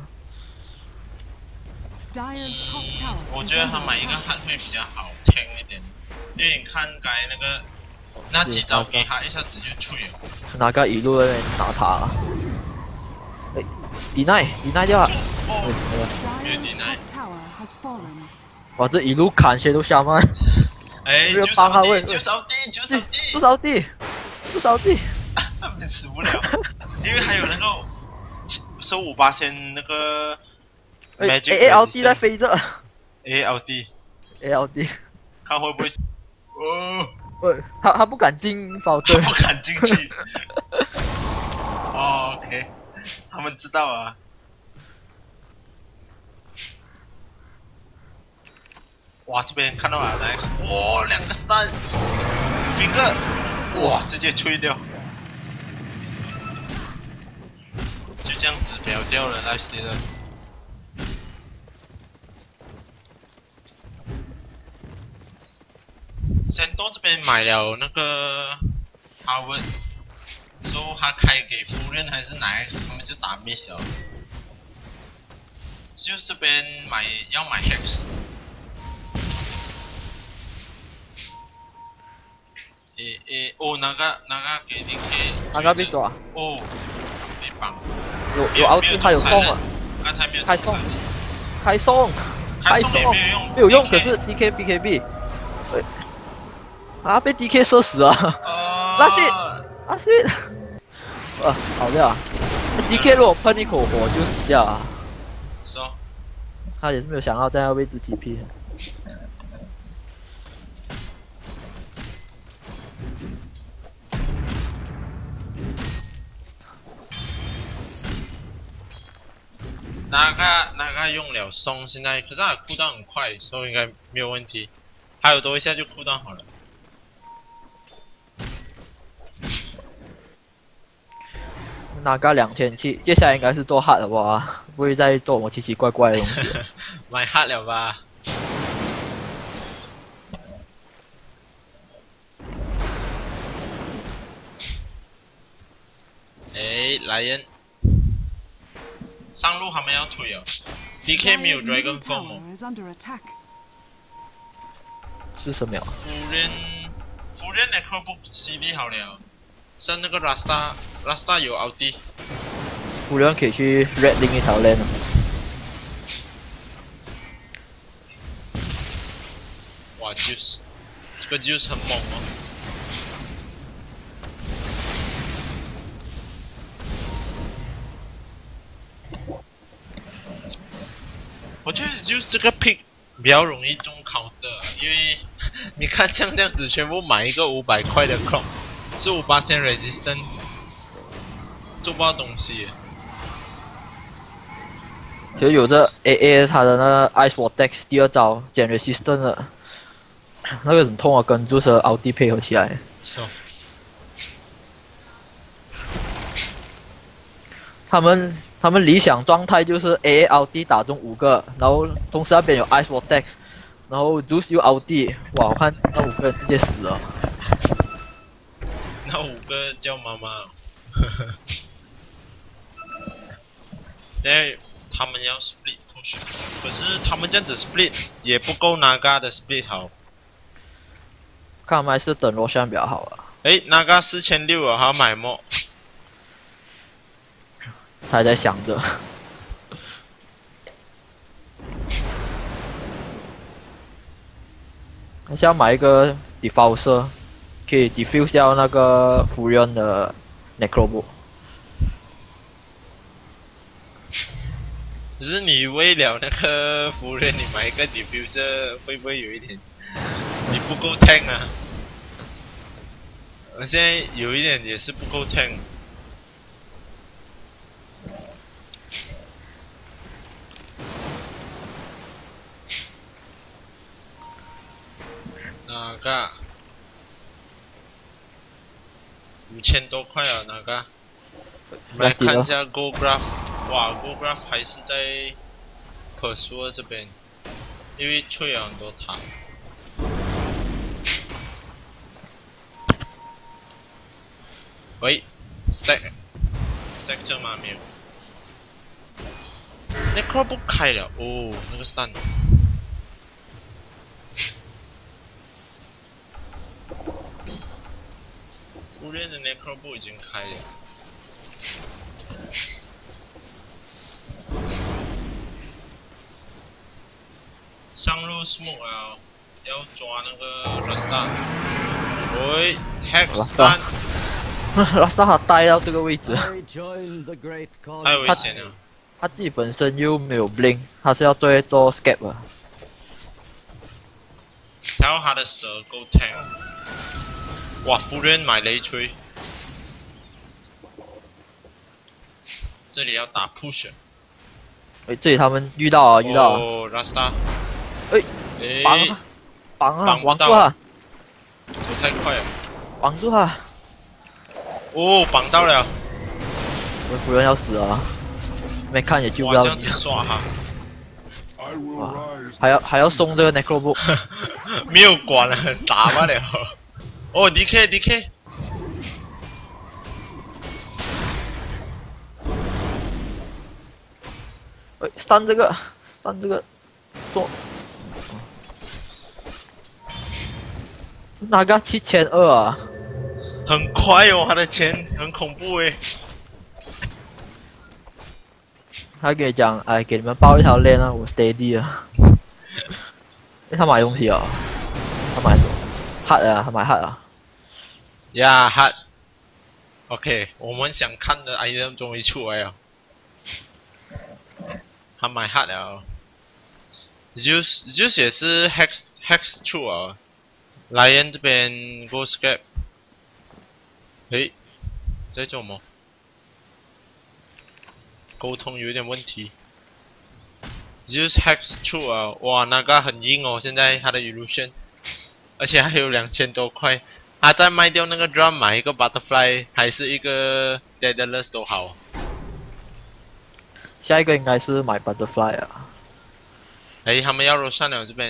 我觉得他买一个汉会比较好听一点，因为你看刚才那几招给他一下子就脆了。 哪个一路在那边打他啊？哎 ，deny 掉了。 没有 deny。 哇，这一路砍谁都瞎吗？ 哎，就扫地， 不扫地， 他们死不了，因为还有那个收58%那个 magic ALD 在飞着 ，ALD， 看会不会？哦， 他不敢进保证， 他不敢进去。哦 ，OK， 他们知道啊。哇，这边看到了 ，nice， 哇，2个stun， finger， 哇，直接吹掉，就这样子秒掉了 ，nice 的。山东这边买了那个哈文，说他开给夫人还是哪 X， 他们就打 miss 了。就这边要买 hex。 哦，那个给 DK， 那个被抓。 哦，被绑。 有奥迪，他有送啊。开送没有用，可是 DK BKB， 啊被 DK 射死啊！那些，好的 ，DK 如果喷一口火就死掉啊。 是哦。 他也是没有想到在那个位置 TP。 那个用了松，现在可是它的cooldown很快，所以应该没有问题。还有多一下就cooldown好了。 那个2700，接下来应该是做 hard 了吧？不会再做我奇奇怪怪的东西。 买 hard 了吧？莱恩。上路他们要推啊 ，DK 没有 Dragon Form 是什么？ 夫人 Necrobook CB 好了，剩那个 Rasta 有奥迪。 夫人可以去 Red 另一条 lane 哇 ，Juice， 这个 Juice 很猛哦。我觉得就是这个 pick 比较容易中counter，因为你看像这样子，全部买一个500块的 clock， 15% resistant， 做不到东西。 其实有这 AA 他的那个 Ice Vortex 第二招减 resistant 的，那个很痛啊，跟注射奥迪配合起来。 是哦。 他们理想状态就是 AA 奥迪打中5个，然后同时那边有 Ice Vortex， 然后 Zeus 又奥迪，哇！我看那5个人直接死了。 那5个叫妈妈。现在他们要 split push， 可是他们这样子 split 也不够 Naga 的 split 好。 看他们还是等罗翔比较好啊。 Naga 4600啊，还要买么？ 他还在想着，还是要买一个 Diffuser， 可以 diffuse 掉那个夫人的 Necrobook。 只是你为了那个夫人，你买一个 Diffuser 会不会有一点你不够 tank 啊？我现在有一点也是不够 tank。哪个？5000多块啊，哪个？我们来看一下 Go Graph， 哇 ，Go Graph 还是在 Plextor 这边，因为吹了很多塔。喂 ，Stack 这吗？没有。Necrobook 开了哦，那个 stun。夫人的 Necrobook 已经开了。上路 smoke 啊，要抓那个 Rasta。喂 ，Hex stun。Rasta 他待到这个位置， 太危险了。 他自己本身又没有 blink， 他是要做 escape 啊。 然后他的蛇够 tank。哇，夫人买雷锤。这里要打 push。 这里他们遇到啊， 哦 ，Rasta。 绑住他。 走太快了。 绑住他。 哦，绑到了。 我夫人要死啊！没看也救不到你。 哇，这样子刷哈。 哇，还要送这个 Necrobook。 没有管了，打罢了。哦 ，DK。 stun 这个，做。哪个7200啊？ 很快哦，他的钱很恐怖诶。 他跟你讲，哎，给你们包一条链啊，我 steady 啊。他买东西啊，他买什么 ？hard 啊，他买 hard 啊。 呀，hard。OK， 我们想看的 item 终于出来了。他买 hard 了 ，Juice 也是 hex 出啊。Lion 这边 go escape。诶，在做什么？沟通有点问题。Juice hex 出啊，哇，那个很硬哦，现在他的illusion，而且还有2000多块。他再卖掉那个 drum 买一个 butterfly 还是一个 deadless 都好。 下一个应该是买 butterfly 啊。 哎，他们要 Roshan 了这边。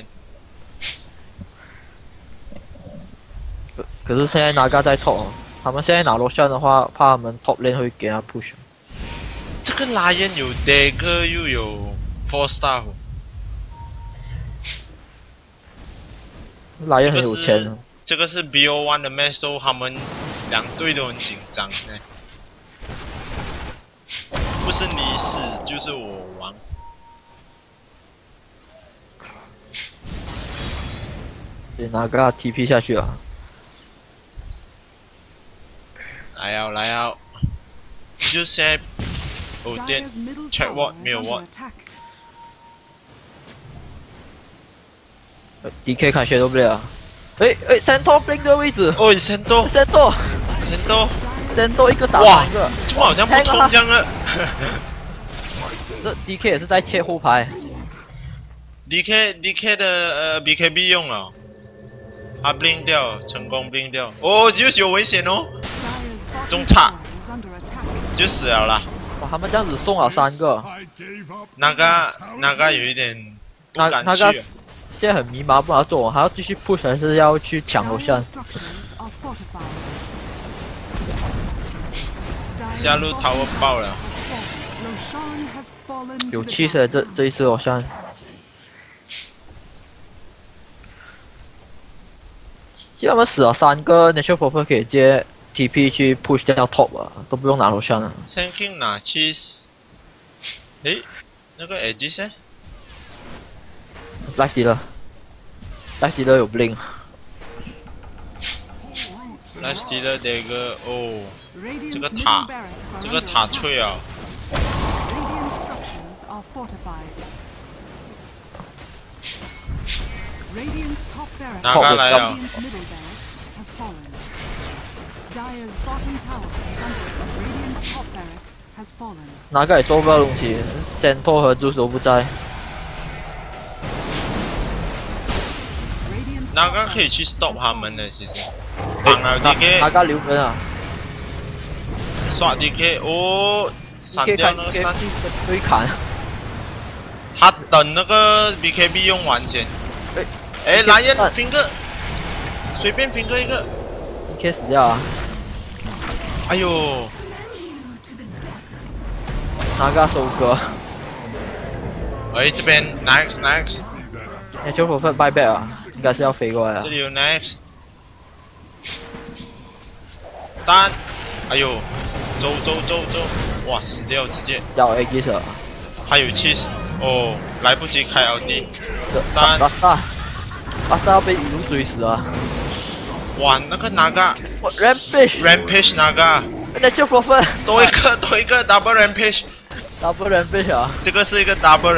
可是现在哪个在 top？他们现在拿 Roshan 的话，怕他们 top lane 会给他 push。 这个 Lion 有 dagger 又有 4 star。 Lion 很有钱。 这个是 BO1 的 match， so 他们两队都很紧张。不是你死就是我亡。 对，哪个 TP 下去啊？ 来啊！就现在哦电 check what 没有 what。DK 看血都不了。Santo blink 的位置。 哦 Santo 一个打3个。 怎么好像不通这样了？ 这 DK 也是在切后排。 DK 的BKB 用了，他 blink 掉，成功 blink 掉。哦，就是有危险哦，中叉就死了啦。 哇，他们这样子送了3个。 那个有一点不敢去。 现在很迷茫，不知道做，还要继续 push 还是要去抢楼下？ 下路 tower 爆了， 有气势的这一次楼下。基本上死了3个 ，Natural Prophet 可以接 TP 去 push 掉 top 啊，都不用拿楼下了。 Sanking 拿 cheese， 诶，那个 edge 呢？ Life Dealer 有 blink。 Life Dealer 这个哦，这个塔脆啊。哪个来啊？ 哪个也做不到东西 ，Santo 和 Zeus 都不在。 哪个可以去 stop 他们的？其实，绑了 DK， 哪个留人啊？ 刷 DK， 哦，闪掉那个3， 推砍。 他等那个 BKB 用完先。哎，蓝焰 finger， 随便 finger 一个。 DK 死掉啊！ 哎呦， 哪个收割？ 哎，这边 next。 Natural Prophet buy back 啊，应该是要飞过来啊。 这里有 next， 单，哎呦，走，哇，死掉直接。 叫 A G 啊。 还有cheese，哦，来不及开 LD。单。 巴萨要被雨露追死啊！ 哇，那个哪个 ？Rampage 哪个 ？Natural Prophet 多一个 double rampage 啊！ 这个是一个 double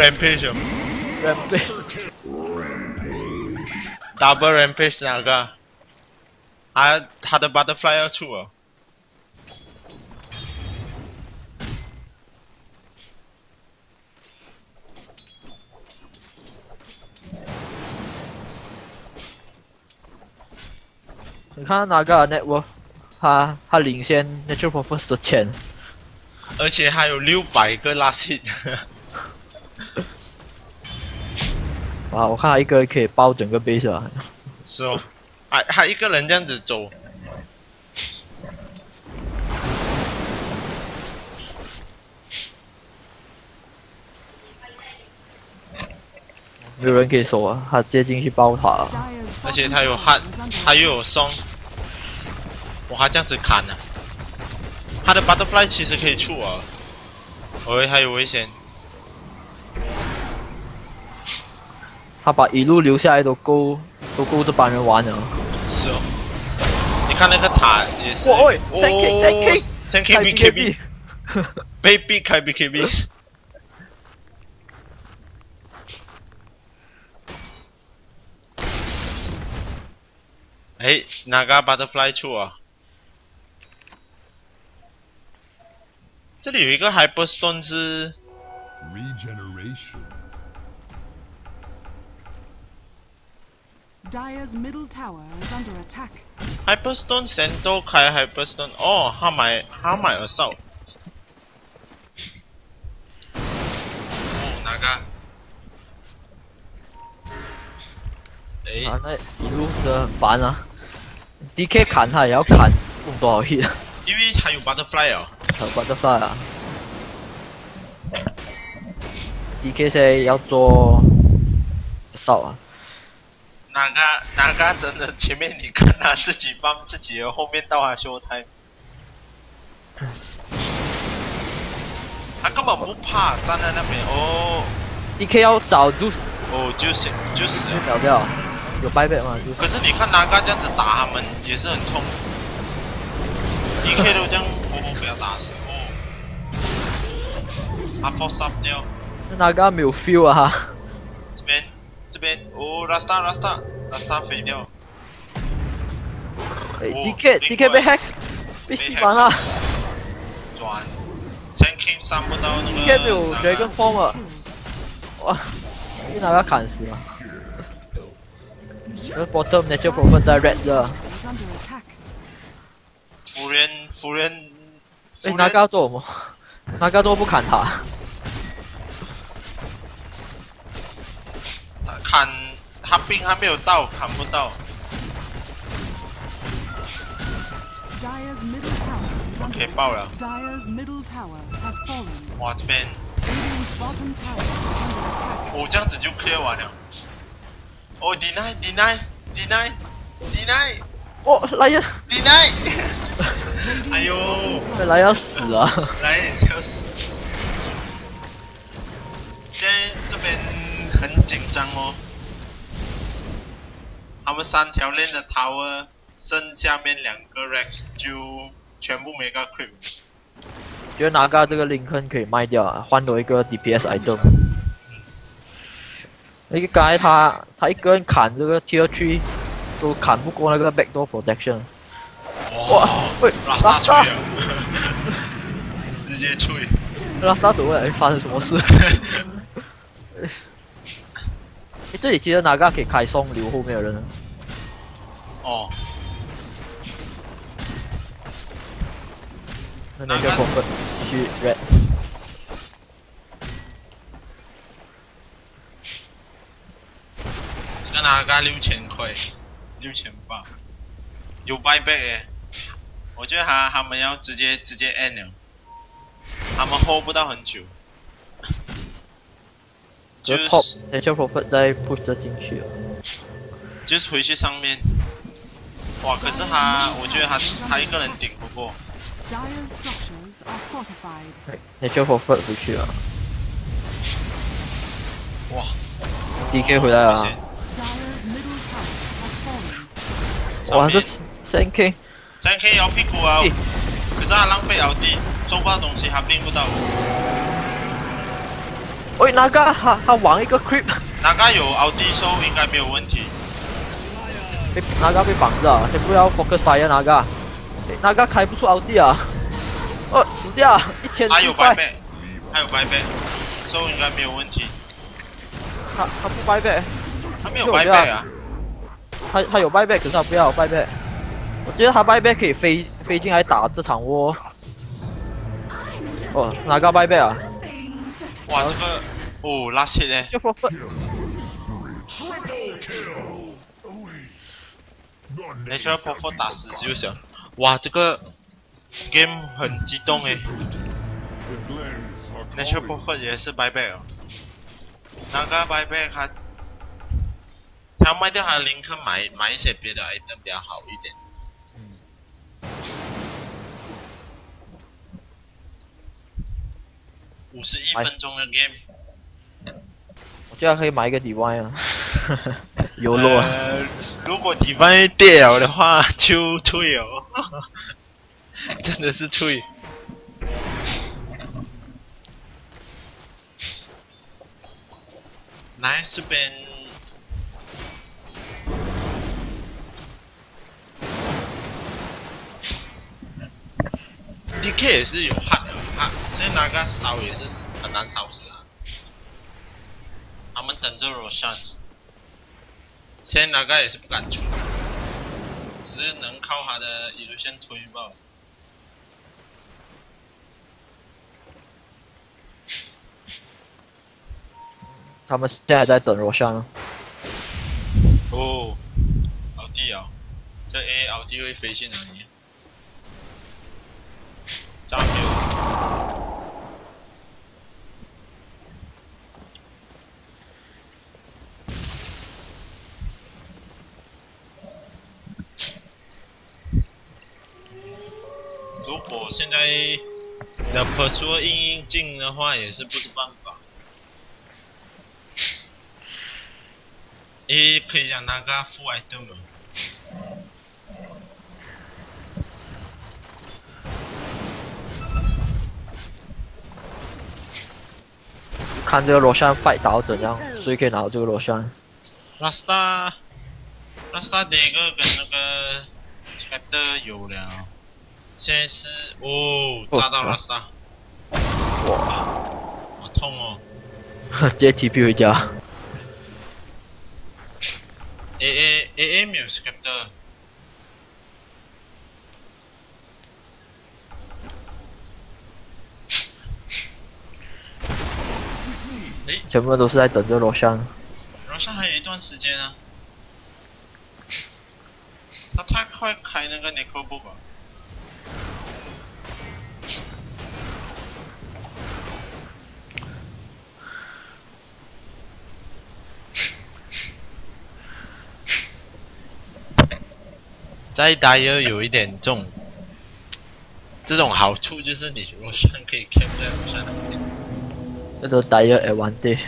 rampage。Double rampage 哪个？他的 butterfly 要出哦。 你看哪个 network， 他领先 Natural Prophet 的钱， 而且还有600个 last hit。 啊，我看他一个可以包整个 base 啊。 是哦，还一个人这样子走。 没有人可以守啊，他直接进去包塔啊。 而且他有汉，他又有松。哇， 他这样子砍啊！他的 butterfly 其实可以出啊。还有危险。 他把一路留下来都够这帮人玩了。 是哦。你看那个塔也是。 喂 3K BKB， 被避开 BKB。哎，哪个 butterfly 出啊？这里有一个 Hyperstone 是。 Dire's middle tower is under attack. Hyperstone Sento 开 Hyperstone， 哦，他买Assault。哦，哪个？ 那一路真的很烦啊 ！DK 砍他也要砍，用多少 hit？ 因为他有 Butterfly 哦。 有 Butterfly 啊 ！DK 现在要做 Assault 啊！ 哪个真的前面你看他自己帮自己的，后面到他 show time， 他根本不怕站在那边哦。 DK 要找住， 哦就死了， 掉掉，有 buyback 吗？ 可是你看哪个这样子打他们也是很痛 ，DK 都这样活活给他打死哦。他 force off 掉， 哪个没有 feel 啊？ 这边哦 ，Rasta 飞掉。 DK 被 hack， 被洗版了。 转 ，Sanking 上不到那个。 DK 没有 Dragon Form 啊！哇，被哪个砍死了？这 bottom Nature Prophet 在 red 的。 夫人。 哎，哪个要做什么？哪个都不砍他？ 他兵还没有到，砍不到。OK 爆了。哇，这边。哦，这样子就 clear 完了。哦 ，deny。 哦，莱恩 deny。哎呦， 莱要死啊！ 莱也要死。现在这边很紧张哦。他们3条链的 tower， 剩下面2个 Rex 就全部没个 creep。 觉得哪个这个林肯可以卖掉啊，换多一个 DPS item。那个guy他一个人砍这个 Tier 3都砍不过那个 backdoor protection。哇！喂， 拉萨吹啊！直接吹。 拉萨走过来发生什么事？这里其实哪个可以开送留后面的人？ 哦。 那个部分继续 red。 这个哪个6000块，6800，有 buyback 耶。我觉得他们要直接 end 了，他们 hold 不到很久。 就是 top Nature Prophet 再 push 着进去了， 就是回去上面。哇，可是我觉得他一个人顶不过。 Nature Prophet 回去了。 哇 ，DK 回来了。哇，这3K 摇屁股啊！可是他浪费摇地，做不到东西，他并不到。 喂，哪个他玩一个 creep？ 哪个有奥迪收应该没有问题。 哪个被绑着？先不要 focus fire 哪个？哪个开不出奥迪啊？哦，死掉，1000。 他有 buyback， 收应该没有问题。 他不 buyback， 他没有 buyback 啊。 他有 buyback， 可是他不要 buyback。我觉得他 buyback 可以飞进来打这场窝。哦，哪个 buyback 啊？ 哇，这个哦，拉切嘞！ 就 prophet。 Natural Prophet 打死就想，哇，这个 game 很激动诶。Natural Prophet 也是 buyback 哦。那个 buyback 他要卖掉他的林肯买一些别的 item 比较好一点。 51分钟的 game。 我觉得可以买一个 Divine 啊，有落。 如果 Divine 跌了的话，就退哦，真的是退。来这边。 DK 也是有汉的，现在那个烧也是很难烧死啊。他们等着 Roshan， 现在那个也是不敢出，只是能靠他的一路线推爆。 他们现在还在等 Roshan。 哦，奥迪啊，这 A 奥迪会飞去哪里？ 加油！如果现在的 Plextor 硬进的话，也是不是办法。可以让那个副 item 吗？ 看这个罗山 fight 打到怎样，谁可以拿到这个罗山 ？Rasta Dagger 跟那个 Scepter 有了，现在是炸到 Rasta， 哇，好痛哦！ 直接 TP 回家。 AA 没有 Scepter。 全部都是在等着罗山。 罗山还有一段时间啊，他太快开那个 Necrobook 了。在Dire有一点这种好处，就是你罗山可以 camp 在罗山那边。 这个 Dire advantage。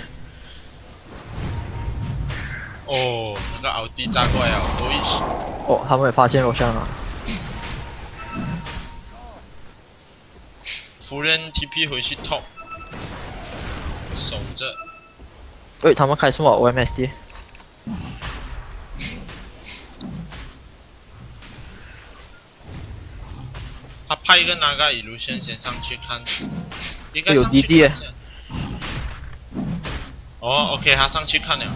哦，那个奥迪炸过来了， 哦，他们也发现罗山了。 夫人 TP 回去 top， 守着。 喂，他们开什么 OMSD？ 他派一个那个一路先上去看，应该有上去 DD 看。哦 ，OK， 他上去看了。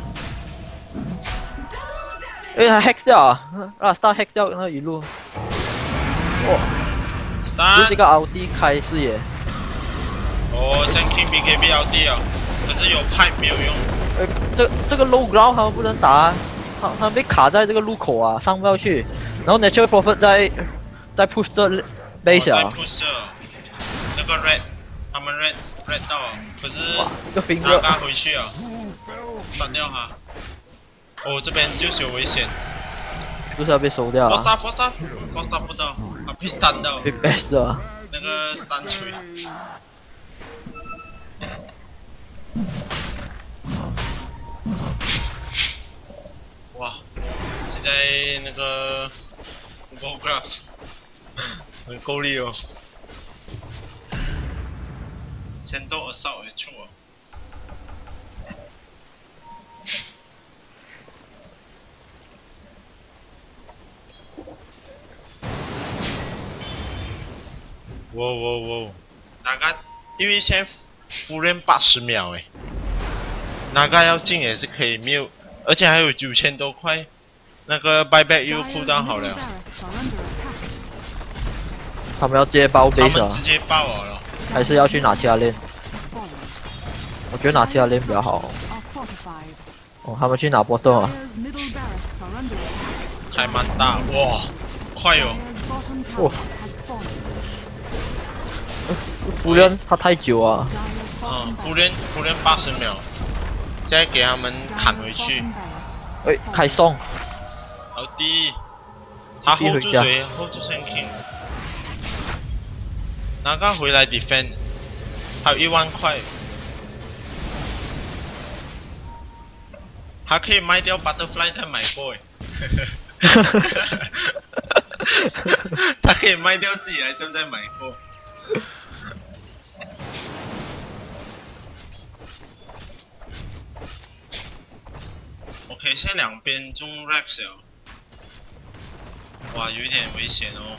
他 hex 掉啊！Star hex 掉那个一路。哦，就这个奥迪开视野。 哦 ，Thanking BKB 奥迪啊，可是有派没有用。 这个 low ground 他们不能打、啊，他们被卡在这个路口啊，上不了去。然后 Natural Prophet 在 push 这 base 啊。 在 push 那个 red， 他们 red 到啊，可是拿嘎回去啊，删掉他。哦，这边就是有危险， 就是要被收掉啊。 4 star 不到，啊被 stun 到。 被 base 啊。 那个 stun 锤。哇，现在那个 Goldcraft 很够力哦，先斗assault 也出哦。哇，那个因为现在夫人80秒诶，那个要进也是可以，没有，而且还有9000多块，那个 buyback 又cool down好了。 他们要直接爆 base 啊？ 他们直接爆了， 还是要去拿其他链？我觉得拿其他链比较好。哦，他们去拿波动啊？ 还蛮大，哇，快哦！ 哇！夫人他太久啊。 夫人80秒，再给他们砍回去。 喂，开送。 好的，他 hold 住谁 ？hold 住 Thanking。那个回来 defend， 还有1万块。 他可以卖掉 Butterfly 再买过诶。他可以卖掉自己item再买过。OK， 现在两边中 Rex 了，哇，有一点危险哦。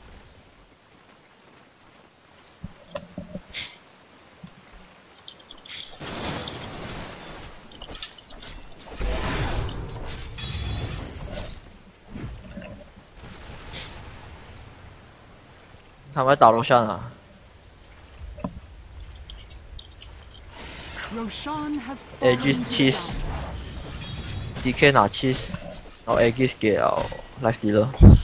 他们在打楼下呢。Aegis cheese，DK 拿 cheese， 然后 Aegis 给了 Life Dealer。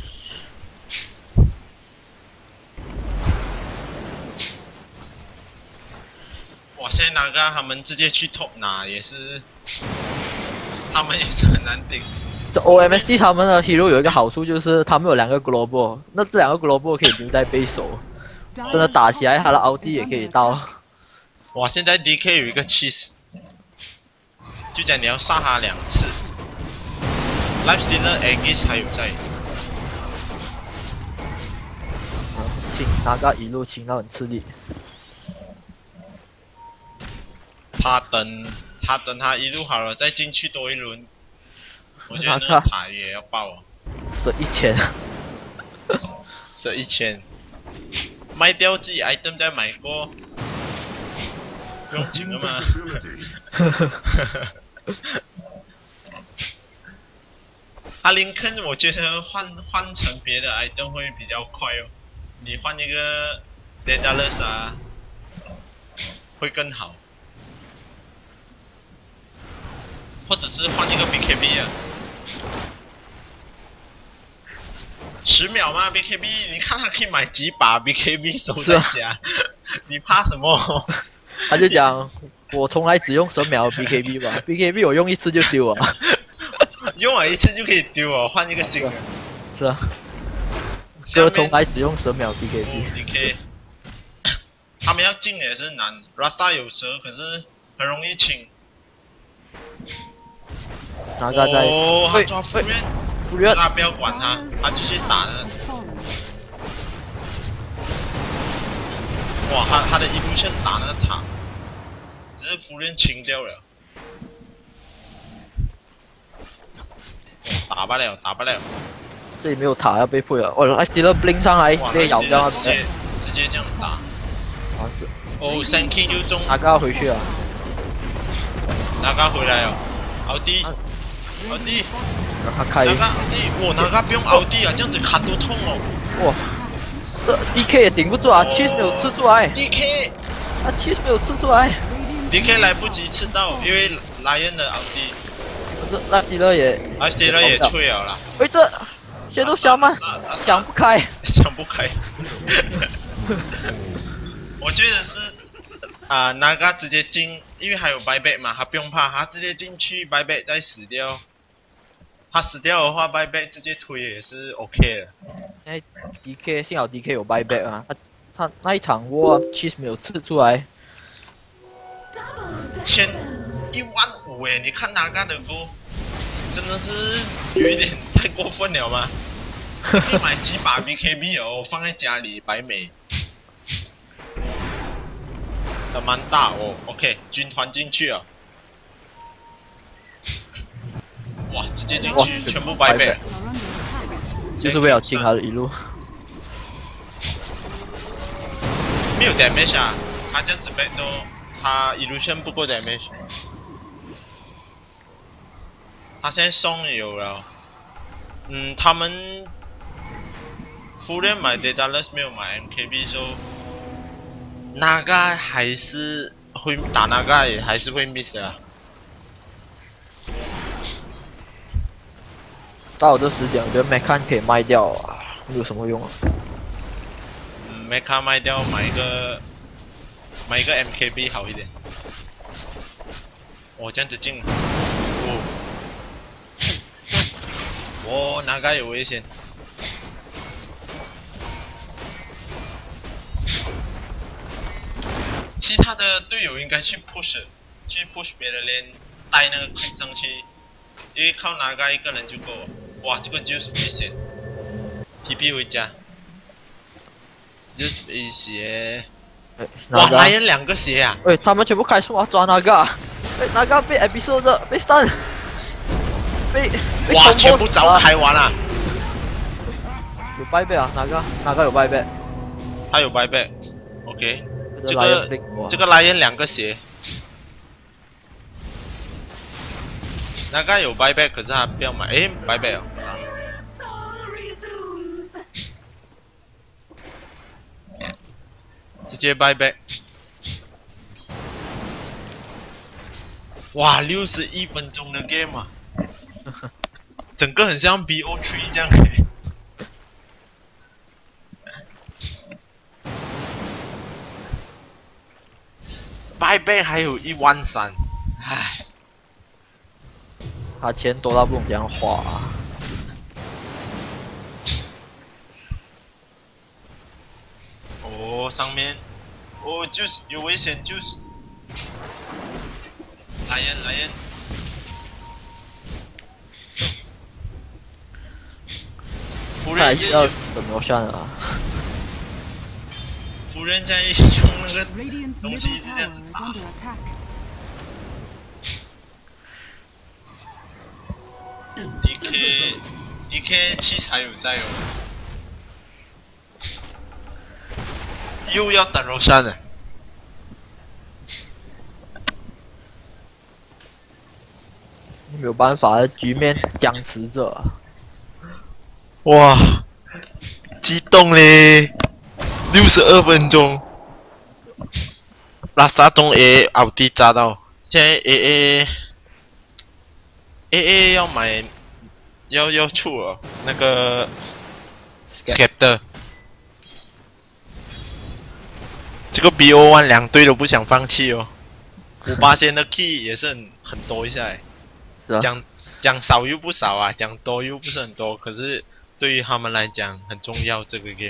哇，现在那个他们直接去 top 拿也是，他们也是很难顶。 这 OMSD 他们的 hero 有一个好处就是他们有2个 global， 那这2个 global 可以留在背手，真的打起来他的奥 D 也可以到。 哇，现在 DK 有一个 cheese， 就讲你要杀他2次 ，Life Stealer Aegis 还有在。 清那个一路清到很吃力。 他等他一路好了再进去多一轮。我觉得那个塔也要爆哦， 射1000， 射1000，卖掉自己 item 再买过，不用紧了吗？林肯我觉得换成别的 item 会比较快哦，你换一个 Daedalus 啊，会更好，或者是换一个 BKB 啊。10秒吗 ？BKB， 你看他可以买几把 BKB 收在家，你怕什么？ 他就讲，我从来只用10秒 BKB 吧，BKB 我用1次就丢了， 用了1次就可以丢哦，换一个新的。 是啊，哥从来只用10秒 BKB。DK， 他们要进也是难 ，Rasta 有蛇，可是很容易清。 哪个在？ 哦，他抓夫人。他不要管他，他继续打呢。哇，他的一路线打那个塔，只是夫人清掉了。打不了，打不了。 这里没有塔要被破了，哦 ，Life Dealer blink 上来，直接咬掉他。 直接这样打。哦，Sanking 又中。 哪个要回去啊？ 哪个回来哦？奥迪，奥迪。 他开。 哪个奥迪？哇，哪个不用奥迪啊？这样子砍都痛哦。 哇，这 DK 也顶不住啊 ，cheese 没有吃出来。 DK， 他 cheese 没有吃出来。 DK 来不及吃到，因为莱恩的奥迪。 可是Life Dealer 也脆了啦。 喂，这血都小曼想不开， 想不开。我觉得是那个直接进，因为还有 buyback 嘛，他不用怕，他直接进去 buyback 再死掉。他死掉的话 ，buyback 直接推也是 OK 的。 因为 DK 幸好 DK 有 buyback 啊，他那一场哇 cheese 没有吃出来。 15000哎，你看哪个的歌，真的是有一点太过分了吗？可以买几把 BKB 哦，放在家里摆美。的蛮大哦 ，OK， 军团进去了。哇，直接进去，全部白背， 就是为了清他的一路。 没有 damage 啊，他这样子背都，他一路线不够 damage。他现在送也有了，他们夫人买 Daedalus 没有买 MKB， 所以那个还是会打那个也还是会 miss 的。 到我这时间，我觉得 Mecha 可以卖掉啊，没有什么用啊。 Mecha 卖掉，买一个 MKB 好一点。我这样子进，那个有危险。其他的队友应该去 push 别的连带那个 quick 上去， 因为靠哪个一个人就够了。哇，这个就是危险。TP 回家，就是一血。哇，来人2个血啊！ 喂，他们全部开出啊，抓哪个？哎，哪个被 episode 被 stun， 被哇，全部早开完了。 有buyback啊？哪个有buyback？ 他有buyback。OK， 这个来人2个血。哪个有 buyback， 可是他不要买。哎 ，buyback 哦。直接 buyback。哇，61分钟的 game 啊，整个很像 BO3 这样。buyback 还有13000，唉， 他钱多到不懂怎样花啊。 哦，上面，哦，就是有危险，就是。来人！夫人现在要等我算了。 夫人现在用那个东西一直这样子打。DK 器材有在哦。又要等楼山了。 没有办法，局面僵持着。 哇，激动嘞！62分钟，拉萨中 AA 奥迪炸到，现在 AA 要买，要出了那个 Scepter， 这个 BO1 2队都不想放弃哦。58%的 key 也是很多一下哎。讲少又不少啊，讲多又不是很多，可是对于他们来讲很重要这个 game。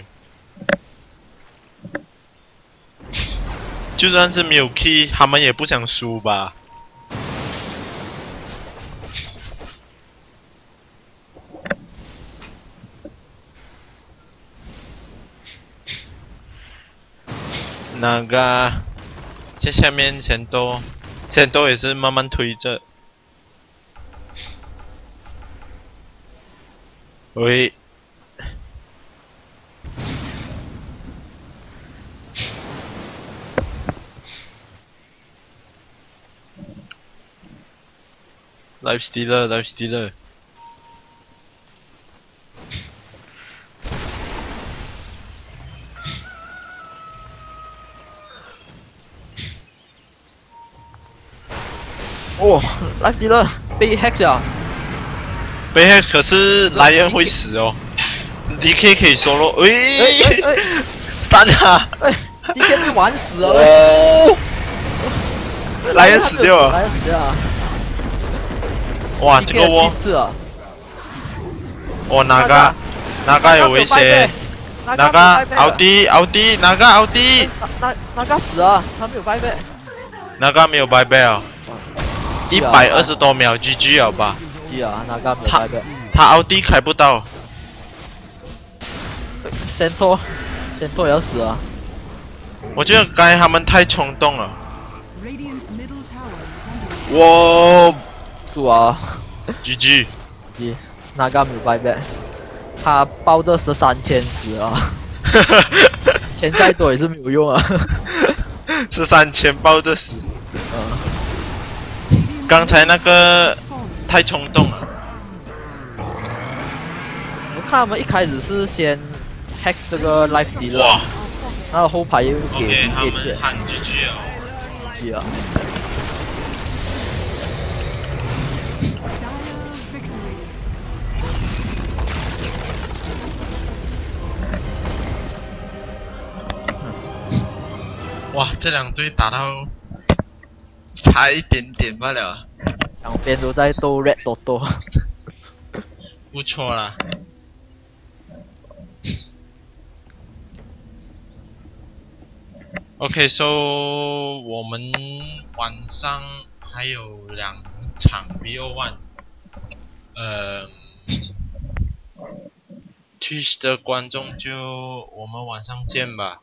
就算是没有 key， 他们也不想输吧。那个在下面先多也是慢慢推着。喂，Life Stealer。 哦 ，Life Stealer 被 hack 了。 被 hack 可是莱恩会死哦。DK 可以 solo， 喂，stun 他 ，DK 被玩死了。 哦，莱恩死掉了。 莱恩死掉了。 哇，这个窝。哦，哪个有危险？哪个奥迪？哪个奥迪？ 哪个死了？他没有buyback。 哪个没有buyback啊？120多秒 GG 了吧？ 啊，哪个没有buyback？ 他奥迪开不到。 先拖也要死啊！ 我觉得刚才他们太冲动了。哇！ 输啊 ！GG。 哪个没有buyback？他抱着13000死啊！钱再多也是没有用啊 ！13000抱着死。刚才那个太冲动了。 我看他们一开始是先 hack 这个 life dealer， 然后后排又给 OK， 他们喊 GG 了。 GG 啊！ 哇，这两队打到差一点点罢了。 两边都在斗 red 多。 不错啦。OK，so 我们晚上还有2场 BO1， Twitch 的观众就我们晚上见吧。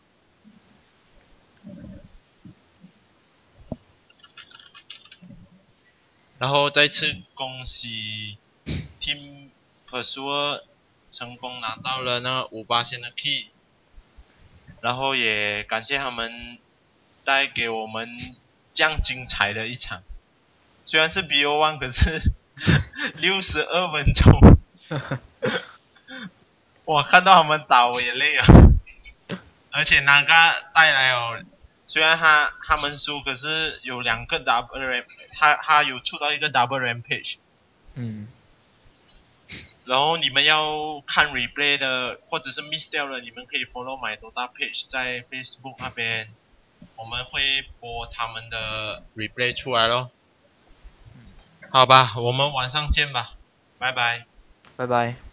然后再次恭喜 Team Plextor 成功拿到了那5%的 key， 然后也感谢他们带给我们这样精彩的一场。虽然是 BO1， 可是62分钟，哇！看到他们打我也累啊。而且那个带来哦，虽然他们输，可是有2个 double， 他有出到一个 double rampage。然后你们要看 replay 的，或者是 miss 掉了，你们可以 follow MYDota page 在 Facebook 那边，我们会播他们的 replay 出来咯。好吧，我们晚上见吧，拜拜。 拜拜。